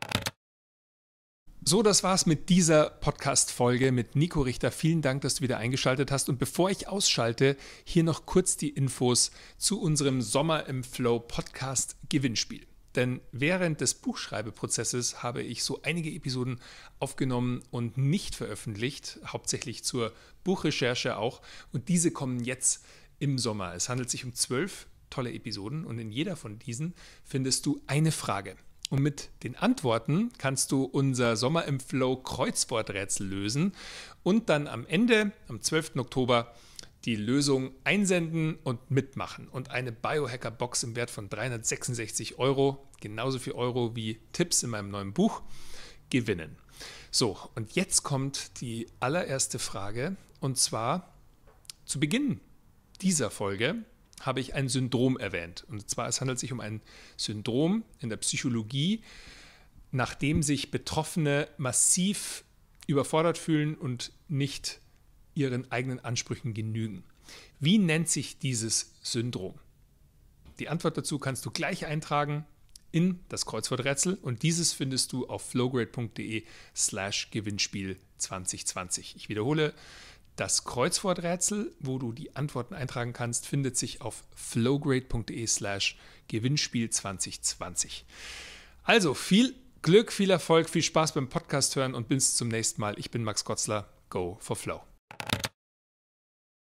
So, das war's mit dieser Podcast-Folge mit Nico Richter. Vielen Dank, dass du wieder eingeschaltet hast. Und bevor ich ausschalte, hier noch kurz die Infos zu unserem Sommer im Flow Podcast Gewinnspiel. Denn während des Buchschreibeprozesses habe ich so einige Episoden aufgenommen und nicht veröffentlicht, hauptsächlich zur Buchrecherche auch. Und diese kommen jetzt im Sommer. Es handelt sich um zwölf tolle Episoden und in jeder von diesen findest du eine Frage. Und mit den Antworten kannst du unser Sommer im Flow Kreuzworträtsel lösen und dann am Ende, am zwölften Oktober, die Lösung einsenden und mitmachen und eine Biohacker-Box im Wert von dreihundertsechsundsechzig Euro, genauso viel Euro wie Tipps in meinem neuen Buch, gewinnen. So, und jetzt kommt die allererste Frage, und zwar zu Beginn dieser Folge habe ich ein Syndrom erwähnt. Und zwar, es handelt sich um ein Syndrom in der Psychologie, nachdem sich Betroffene massiv überfordert fühlen und nicht ihren eigenen Ansprüchen genügen. Wie nennt sich dieses Syndrom? Die Antwort dazu kannst du gleich eintragen in das Kreuzworträtsel und dieses findest du auf flowgrade.de slash Gewinnspiel zwanzig zwanzig. Ich wiederhole, das Kreuzworträtsel, wo du die Antworten eintragen kannst, findet sich auf flowgrade.de slash Gewinnspiel zwanzig zwanzig. Also viel Glück, viel Erfolg, viel Spaß beim Podcast hören und bis zum nächsten Mal. Ich bin Max Gotzler. Go for Flow.